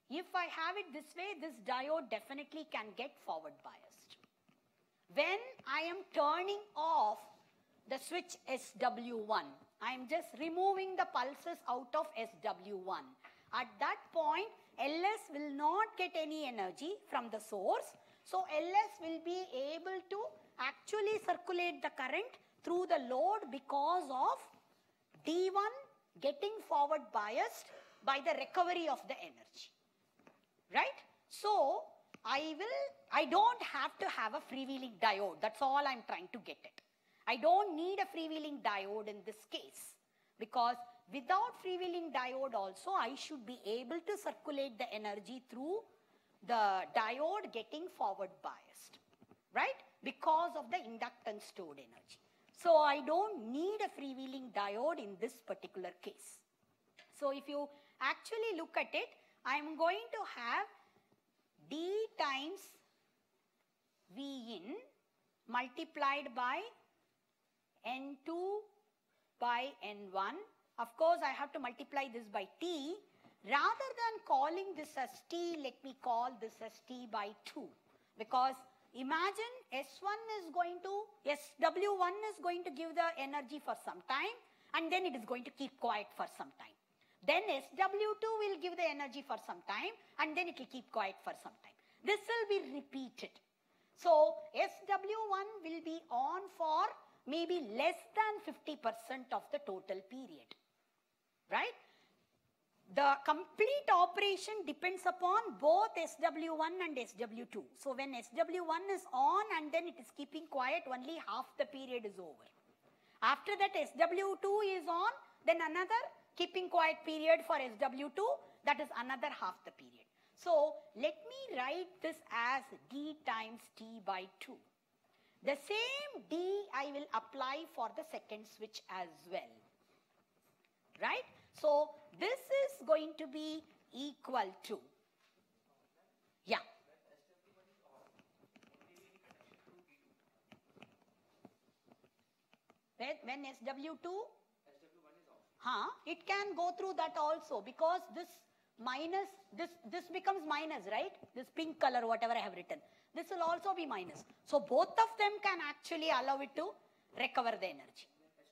If I have it this way, this diode definitely can get forward biased. When I am turning off the switch S W one, I am just removing the pulses out of S W one. At that point, L S will not get any energy from the source. So L S will be able to actually circulate the current through the load because of D one getting forward biased by the recovery of the energy. Right? So I will, I don't have to have a freewheeling diode. That's all I'm trying to get at. I don't need a freewheeling diode in this case, because without freewheeling diode also, I should be able to circulate the energy through the diode getting forward biased, right? Because of the inductance stored energy. So I don't need a freewheeling diode in this particular case. So if you actually look at it, I'm going to have D times V in multiplied by N two by N one. Of course, I have to multiply this by T. Rather than calling this as T, let me call this as T by two. Because imagine S one is going to, S W one is going to give the energy for some time, and then it is going to keep quiet for some time. Then S W two will give the energy for some time, and then it will keep quiet for some time. This will be repeated. So S W one will be on for maybe less than fifty percent of the total period. Right? The complete operation depends upon both S W one and S W two. So when S W one is on and then it is keeping quiet, only half the period is over. After that, S W two is on, then another keeping quiet period for S W two, that is another half the period. So let me write this as D times T by two. The same D I will apply for the second switch as well. Right? So this is going to be equal to, yeah. When, when S W two, huh, it can go through that also, because this minus, this, this becomes minus, right? This pink color, whatever I have written. This will also be minus. So both of them can actually allow it to recover the energy.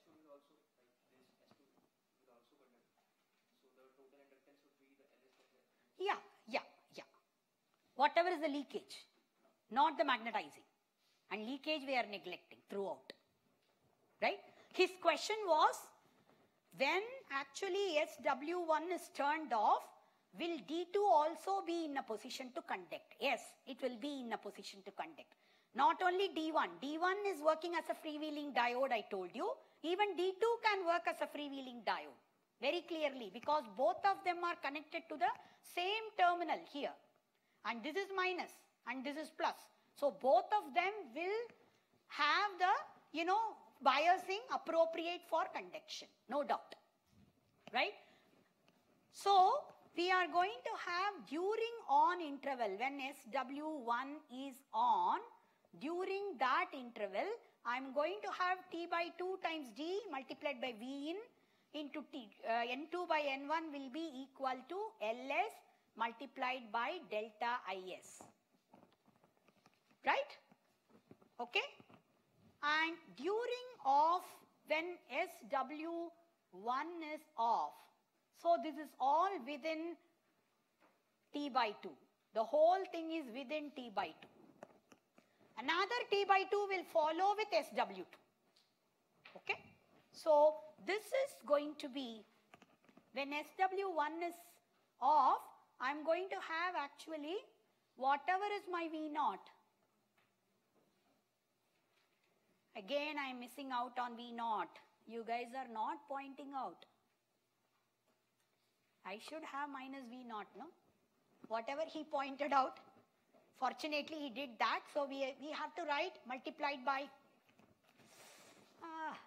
Yeah, yeah, yeah. Whatever is the leakage, not the magnetizing. And leakage we are neglecting throughout. Right? His question was, when actually S W one is turned off, will D two also be in a position to conduct? Yes, it will be in a position to conduct. Not only D one. D one is working as a freewheeling diode, I told you. Even D two can work as a freewheeling diode. Very clearly, because both of them are connected to the same terminal here. And this is minus and this is plus. So both of them will have the, you know, biasing appropriate for conduction. No doubt. Right? So we are going to have during on interval, when S W one is on, during that interval, I am going to have T by two times D multiplied by V in into T, uh, N two by N one will be equal to L S multiplied by delta I S. Right? Okay? And during off, when S W one is off, so this is all within T by two. The whole thing is within T by two. Another T by two will follow with S W two. Okay? So this is going to be, when S W one is off, I am going to have actually whatever is my V naught. Again, I am missing out on V naught. You guys are not pointing out. I should have minus V naught, no? Whatever he pointed out, fortunately he did that. So we, we have to write multiplied by, ah,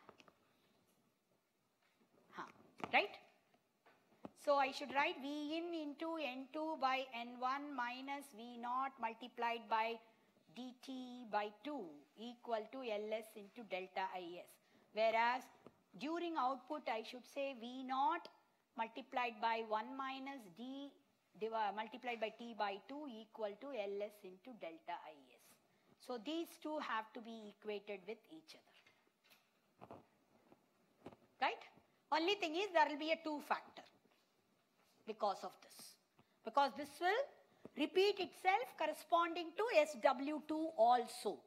huh, right? So I should write V in into N two by N one minus V naught multiplied by dt by two equal to Ls into delta Is. Whereas during output I should say V naught multiplied by one minus d divi- multiplied by T by two equal to L S into delta I S. So these two have to be equated with each other. Right? Only thing is there will be a two factor because of this. Because this will repeat itself corresponding to S W two also.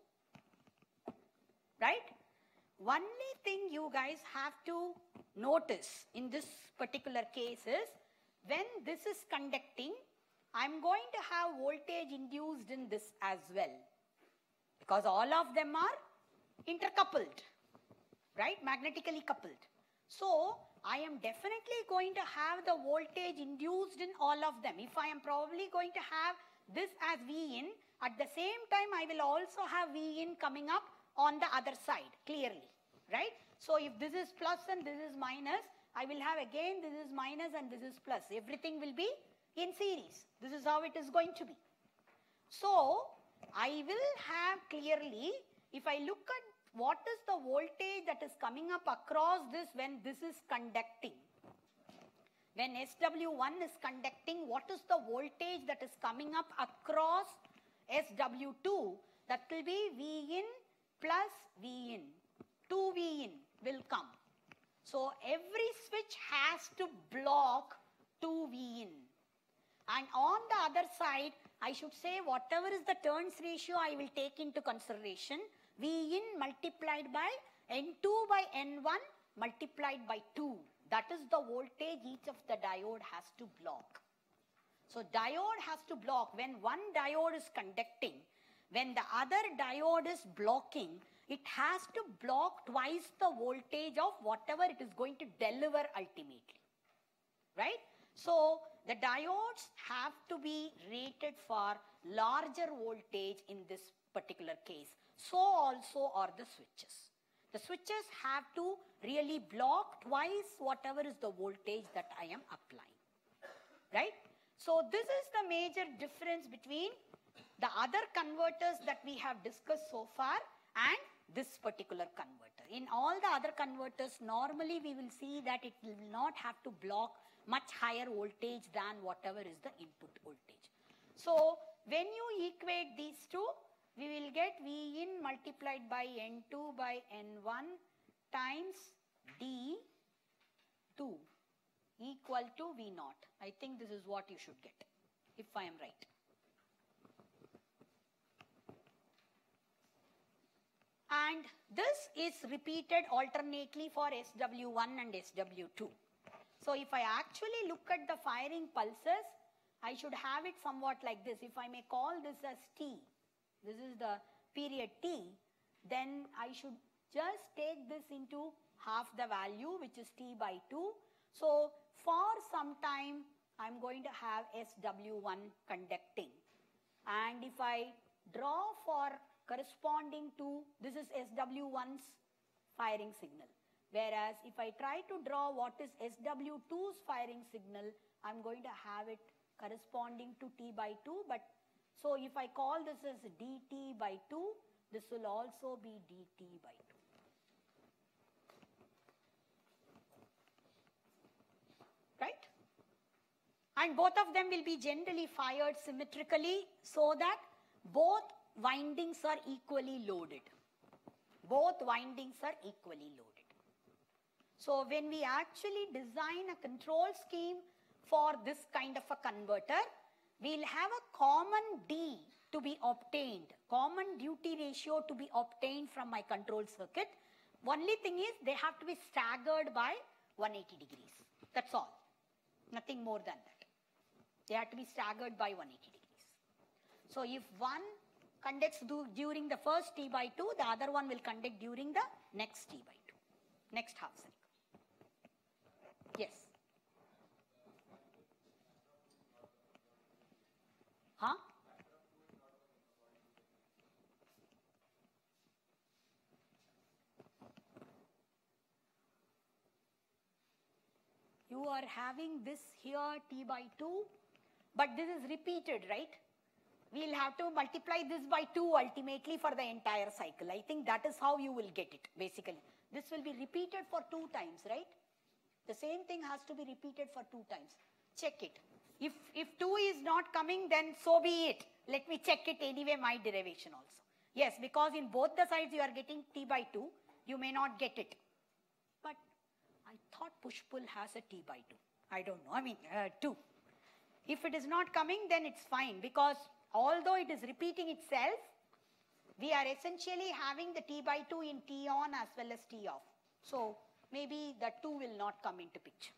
Right? Only thing you guys have to notice in this particular case is when this is conducting, I'm going to have voltage induced in this as well. Because all of them are intercoupled, right? Magnetically coupled. So, I am definitely going to have the voltage induced in all of them. If I am probably going to have this as V in, at the same time I will also have V in coming up on the other side, clearly, right? So, if this is plus and this is minus, I will have again this is minus and this is plus. Everything will be in series. This is how it is going to be. So, I will have clearly, if I look at what is the voltage that is coming up across this when this is conducting. When S W one is conducting, what is the voltage that is coming up across S W two? That will be V in plus V in. two V in will come. So every switch has to block two V in. And on the other side, I should say whatever is the turns ratio I will take into consideration. V in multiplied by N two by N one multiplied by two. That is the voltage each of the diode has to block. So diode has to block when one diode is conducting. When the other diode is blocking, it has to block twice the voltage of whatever it is going to deliver ultimately. Right? So the diodes have to be rated for larger voltage in this particular case. So also are the switches. The switches have to really block twice whatever is the voltage that I am applying. Right? So this is the major difference between the other converters that we have discussed so far and this particular converter. In all the other converters, normally we will see that it will not have to block much higher voltage than whatever is the input voltage. So when you equate these two, we will get V in multiplied by N two by N one times D two equal to V naught. I think this is what you should get, if I am right. And this is repeated alternately for S W one and S W two. So if I actually look at the firing pulses, I should have it somewhat like this. If I may call this as T, this is the period T, then I should just take this into half the value, which is T by two. So for some time, I'm going to have S W one conducting. And if I draw for corresponding to, this is S W one's firing signal. Whereas if I try to draw what is S W two's firing signal, I'm going to have it corresponding to T by two. But so if I call this as D T by two, this will also be D T by two. Right? And both of them will be generally fired symmetrically so that both windings are equally loaded. Both windings are equally loaded. So when we actually design a control scheme for this kind of a converter, we'll have a common D to be obtained, common duty ratio to be obtained from my control circuit. Only thing is they have to be staggered by one hundred eighty degrees. That's all. Nothing more than that. They have to be staggered by one hundred eighty degrees. So if one conducts during the first T by two, the other one will conduct during the next T by two, next half cycle. Yes. Huh? You are having this here T by two, but this is repeated, right? We'll have to multiply this by two ultimately for the entire cycle. I think that is how you will get it, basically. This will be repeated for two times, right? The same thing has to be repeated for two times. Check it. If, if two is not coming, then so be it. Let me check it anyway, my derivation also. Yes, because in both the sides you are getting T by two, you may not get it. But I thought push-pull has a T by two. I don't know, I mean uh, two. If it is not coming, then it's fine, because although it is repeating itself, we are essentially having the T by two in T on as well as T off. So maybe the two will not come into picture.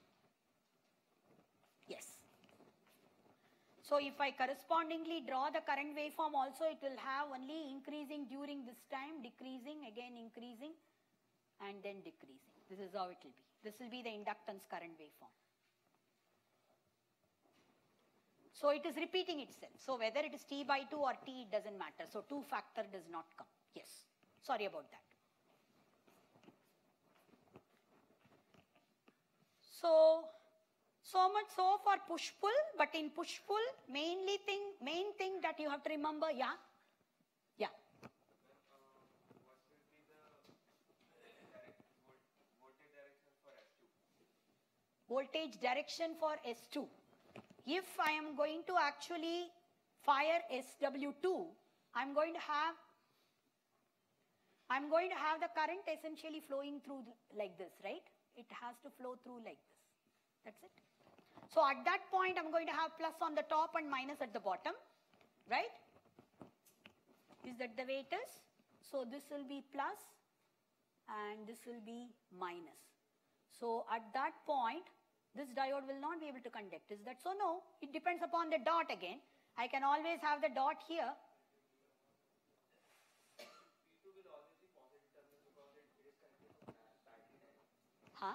Yes. So if I correspondingly draw the current waveform also, it will have only increasing during this time, decreasing, again increasing, and then decreasing. This is how it will be. This will be the inductance current waveform. So it is repeating itself. So whether it is T by two or T, it doesn't matter. So two factor does not come. Yes. Sorry about that. So, so much so for push-pull, but in push-pull, mainly thing, main thing that you have to remember, yeah? Yeah. Voltage direction for S two. If I am going to actually fire S W two, I'm going to have, I'm going to have the current essentially flowing through like this, right? It has to flow through like this. That's it. So at that point, I'm going to have plus on the top and minus at the bottom, right? Is that the way it is? So this will be plus and this will be minus. So at that point, this diode will not be able to conduct. Is that so? No. It depends upon the dot again. I can always have the dot here. Huh?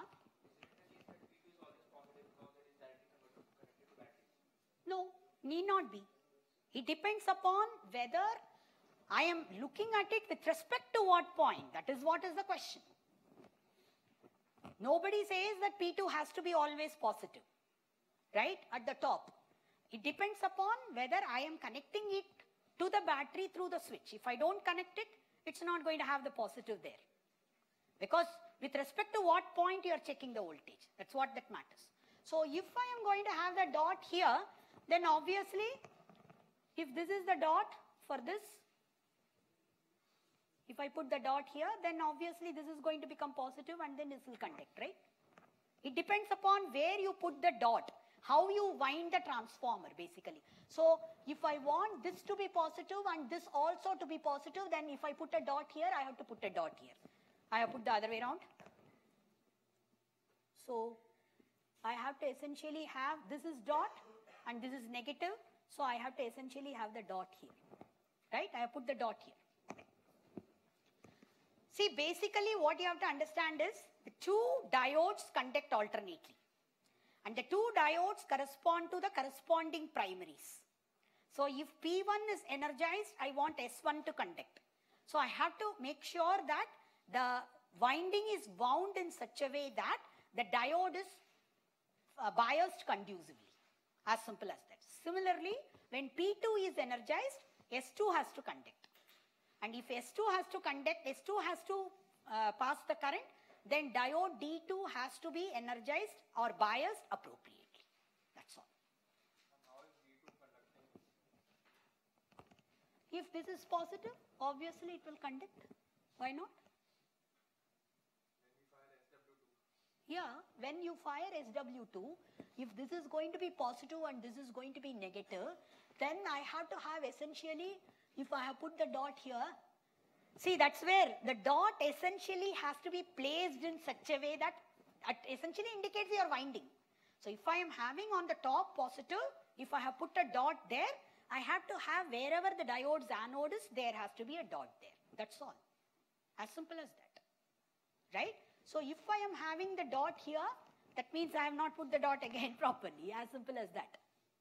No, need not be. It depends upon whether I am looking at it with respect to what point. That is what is the question. Nobody says that P two has to be always positive, right, at the top. It depends upon whether I am connecting it to the battery through the switch. If I don't connect it, it's not going to have the positive there. Because with respect to what point you are checking the voltage, that's what that matters. So if I am going to have the dot here, then obviously, if this is the dot for this, if I put the dot here, then obviously this is going to become positive and then this will conduct, right? It depends upon where you put the dot, how you wind the transformer basically. So if I want this to be positive and this also to be positive, then if I put a dot here, I have to put a dot here. I have put the other way around. So I have to essentially have, this is dot and this is negative. So I have to essentially have the dot here, right? I have put the dot here. See, basically what you have to understand is the two diodes conduct alternately. And the two diodes correspond to the corresponding primaries. So if P one is energized, I want S one to conduct. So I have to make sure that the winding is wound in such a way that the diode is uh, biased conducively. As simple as that. Similarly, when P two is energized, S two has to conduct. And if S two has to conduct, S two has to uh, pass the current, then diode D two has to be energized or biased appropriately. That's all. And how is D two conducting? If this is positive, obviously it will conduct. Why not? When we fire S W two? Yeah, when you fire S W two, if this is going to be positive and this is going to be negative, then I have to have essentially, if I have put the dot here, see that's where the dot essentially has to be placed in such a way that it essentially indicates your winding. So if I am having on the top positive, if I have put a dot there, I have to have wherever the diode's anode is, there has to be a dot there. That's all. As simple as that. Right? So if I am having the dot here, that means I have not put the dot again properly. As simple as that.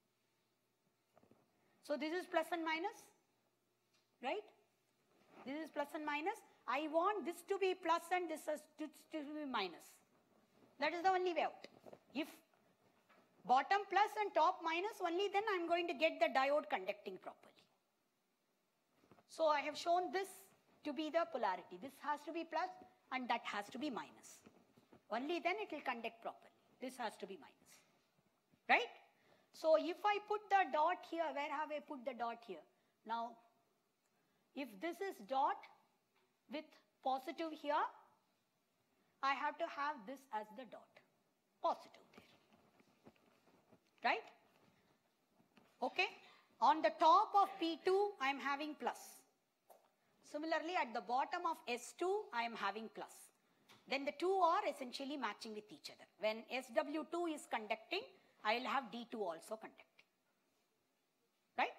So this is plus and minus. Right? This is plus and minus. I want this to be plus and this is to, to be minus. That is the only way out. If bottom plus and top minus, only then I am going to get the diode conducting properly. So I have shown this to be the polarity. This has to be plus and that has to be minus. Only then it will conduct properly. This has to be minus. Right? So if I put the dot here, where have I put the dot here? Now, if this is dot with positive here, I have to have this as the dot, positive there, right? Okay, on the top of P two, I am having plus. Similarly, at the bottom of S two, I am having plus. Then the two are essentially matching with each other. When S W two is conducting, I will have D two also conducting, right?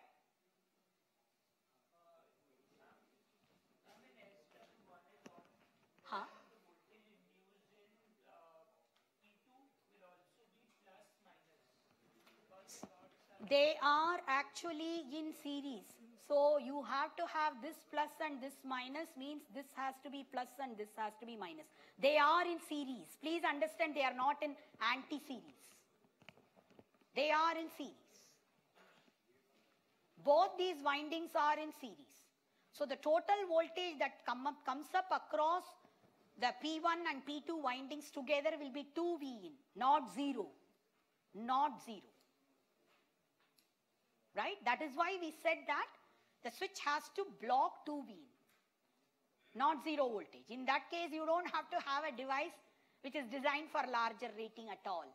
Huh? They are actually in series. So you have to have this plus and this minus, means this has to be plus and this has to be minus. They are in series. Please understand, they are not in anti-series. They are in series. Both these windings are in series. So the total voltage that come up, comes up across the P one and P two windings together will be two V in, not zero. Not zero. Right? That is why we said that the switch has to block two V in, not zero voltage. In that case, you don't have to have a device which is designed for larger rating at all.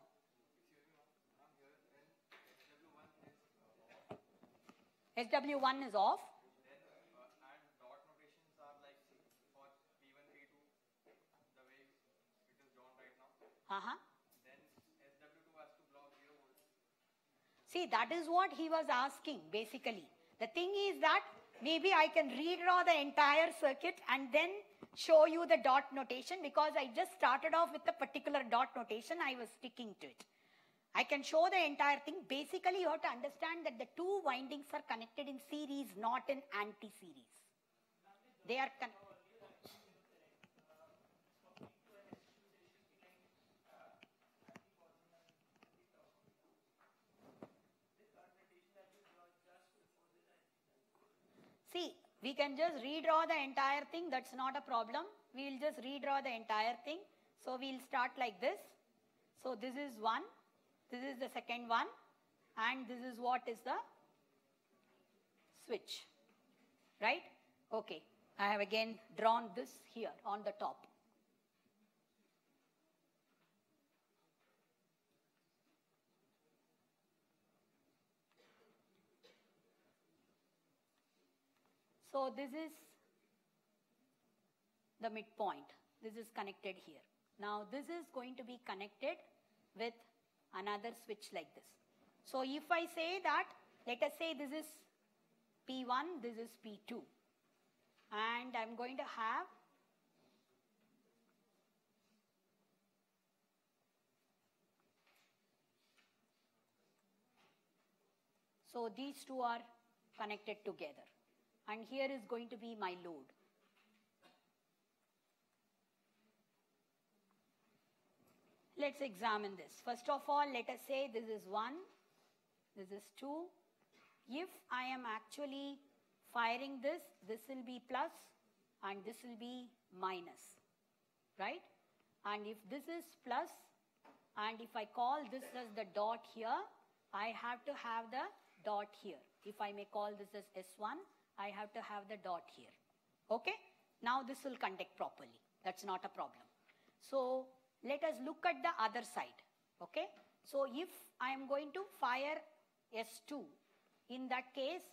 S W one is off. Then, uh, and dot notations are like for P one, P two, the way it is drawn right now. Uh-huh. Then S W two has to block zero volts. See, that is what he was asking, basically. The thing is that maybe I can redraw the entire circuit and then show you the dot notation, because I just started off with a particular dot notation, I was sticking to it. I can show the entire thing. Basically, you have to understand that the two windings are connected in series, not in anti-series. They are connected. See, we can just redraw the entire thing. That's not a problem. We will just redraw the entire thing. So we will start like this. So this is one. This is the second one. And this is what is the switch. Right? Okay. I have again drawn this here on the top. So this is the midpoint. This is connected here. Now this is going to be connected with another switch like this. So if I say that, let us say this is P one, this is P two. And I'm going to have so these two are connected together. And here is going to be my load. Let's examine this. First of all, let us say this is one, this is two. If I am actually firing this, this will be plus and this will be minus, right? And if this is plus, and if I call this as the dot here, I have to have the dot here. If I may call this as S one, I have to have the dot here. Okay? Now this will conduct properly. That's not a problem. So let us look at the other side. Okay? So if I am going to fire S two, in that case,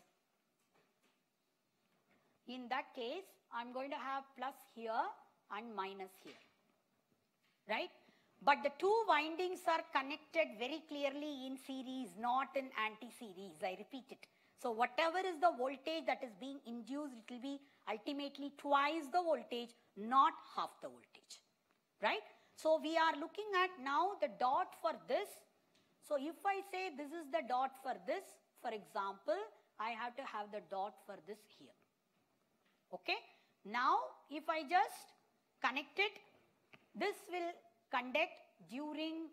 in that case, I'm going to have plus here and minus here. Right? But the two windings are connected very clearly in series, not in anti-series. I repeat it. So whatever is the voltage that is being induced, it will be ultimately twice the voltage, not half the voltage. Right? So we are looking at now the dot for this. So if I say this is the dot for this, for example, I have to have the dot for this here. Okay? Now if I just connect it, this will conduct during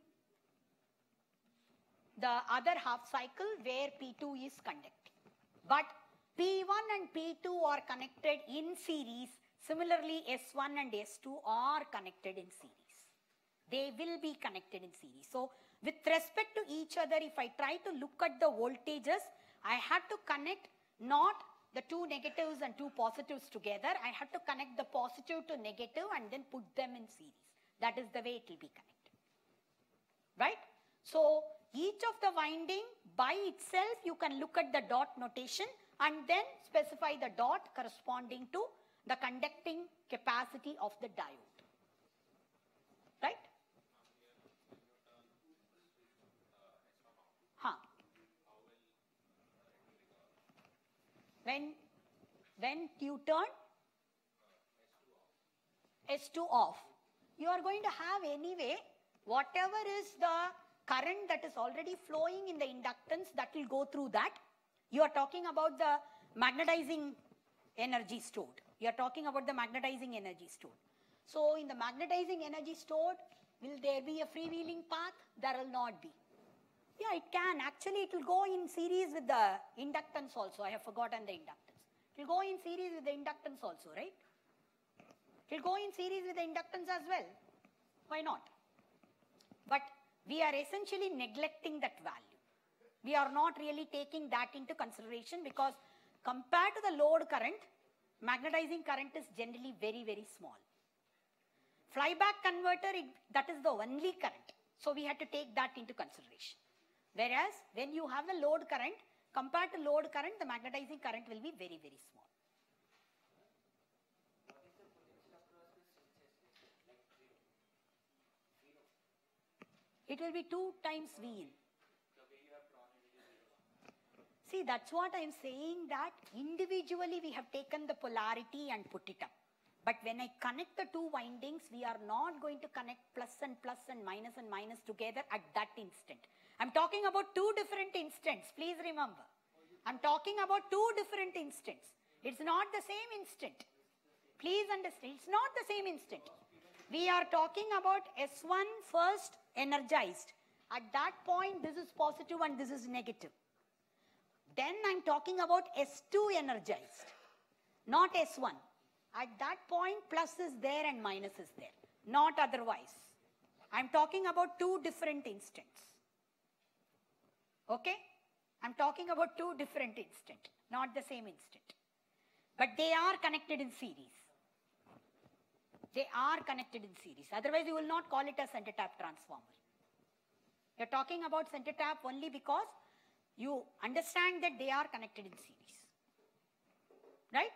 the other half cycle where P two is conducting. But P one and P two are connected in series. Similarly, S one and S two are connected in series. They will be connected in series. So with respect to each other, if I try to look at the voltages, I had to connect not the two negatives and two positives together. I had to connect the positive to negative and then put them in series. That is the way it will be connected. Right? So each of the winding by itself, you can look at the dot notation and then specify the dot corresponding to the conducting capacity of the diode. Right? Huh. When, when you turn S two off, you are going to have anyway, whatever is the current that is already flowing in the inductance, that will go through that. You are talking about the magnetizing energy stored. You are talking about the magnetizing energy stored. So in the magnetizing energy stored, will there be a freewheeling path? There will not be. Yeah, it can. Actually, it will go in series with the inductance also. I have forgotten the inductance. It will go in series with the inductance also, right? It will go in series with the inductance as well. Why not? But we are essentially neglecting that value. We are not really taking that into consideration because compared to the load current, magnetizing current is generally very, very small. Flyback converter, it, that is the only current. So we had to take that into consideration. Whereas when you have the load current, compared to load current, the magnetizing current will be very, very small. It will be two times V in. See, that's what I am saying, that individually we have taken the polarity and put it up. But when I connect the two windings, we are not going to connect plus and plus and minus and minus together at that instant. I'm talking about two different instants. Please remember. I'm talking about two different instants. It's not the same instant. Please understand. It's not the same instant. We are talking about S one first energized. At that point, this is positive and this is negative. Then I'm talking about S two energized, not S one. At that point, plus is there and minus is there, not otherwise. I'm talking about two different instants. Okay? I'm talking about two different instants, not the same instant. But they are connected in series. They are connected in series. Otherwise, you will not call it a center tap transformer. You're talking about center tap only because you understand that they are connected in series. Right?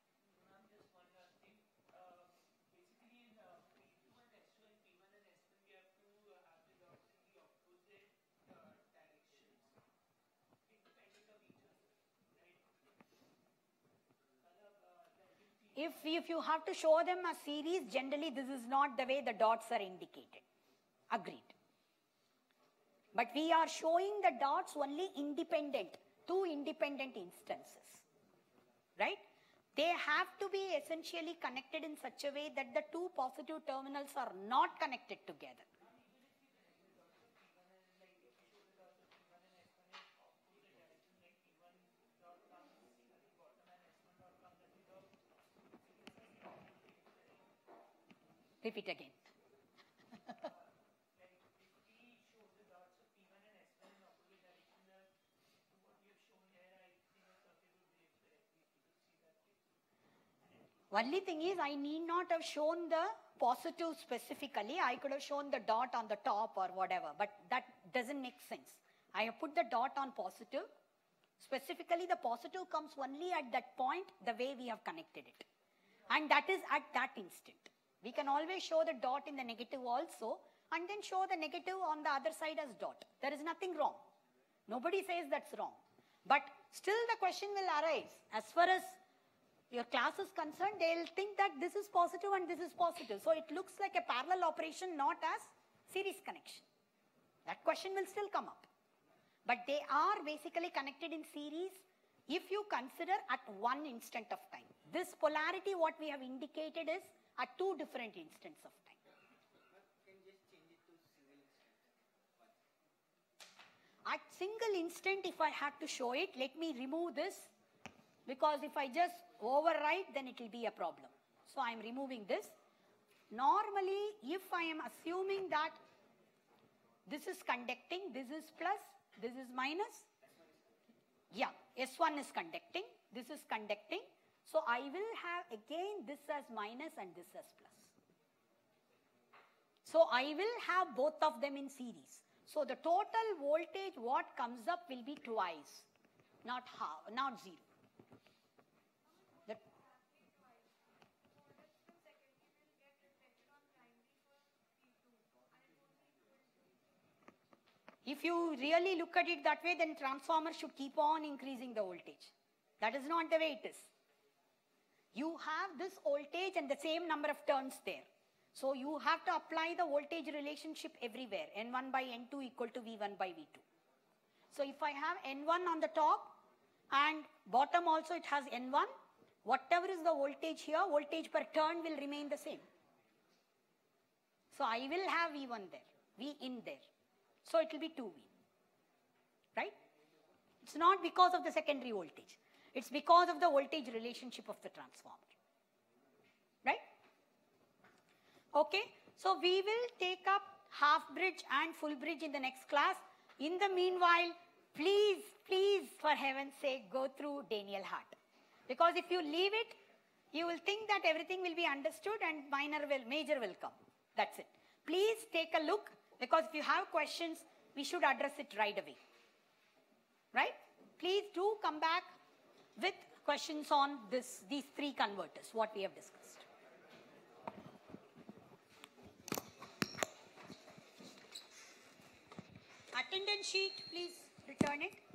If, if you have to show them a series, generally this is not the way the dots are indicated. Agreed. But we are showing the dots only independent, two independent instances. Right? They have to be essentially connected in such a way that the two positive terminals are not connected together. Repeat again. Only thing is, I need not have shown the positive specifically. I could have shown the dot on the top or whatever, but that doesn't make sense. I have put the dot on positive. Specifically, the positive comes only at that point, the way we have connected it. And that is at that instant. We can always show the dot in the negative also, and then show the negative on the other side as dot. There is nothing wrong. Nobody says that's wrong. But still the question will arise. As far as your class is concerned, they'll think that this is positive and this is positive. So it looks like a parallel operation, not as series connection. That question will still come up. But they are basically connected in series if you consider at one instant of time. This polarity, what we have indicated is at two different instants of time. At single instant, if I had to show it, let me remove this, because if I just overwrite, then it will be a problem. So I am removing this. Normally, if I am assuming that this is conducting, this is plus, this is minus. Yeah, S one is conducting, this is conducting. So I will have again this as minus and this as plus. So I will have both of them in series. So the total voltage what comes up will be twice, not half, not zero. The If you really look at it that way, then transformer should keep on increasing the voltage. That is not the way it is. You have this voltage and the same number of turns there. So you have to apply the voltage relationship everywhere. N one by N two equal to V one by V two. So if I have N one on the top and bottom also it has N one, whatever is the voltage here, voltage per turn will remain the same. So I will have V one there, V in there. So it will be two V, right? It's not because of the secondary voltage. It's because of the voltage relationship of the transformer, right? Okay, so we will take up half bridge and full bridge in the next class. In the meanwhile, please, please, for heaven's sake, go through Daniel Hart. Because if you leave it, you will think that everything will be understood and minor will, major will come. That's it. Please take a look, because if you have questions, we should address it right away. Right? Please do come back with questions on this, these three converters, what we have discussed. Attendance sheet, please return it.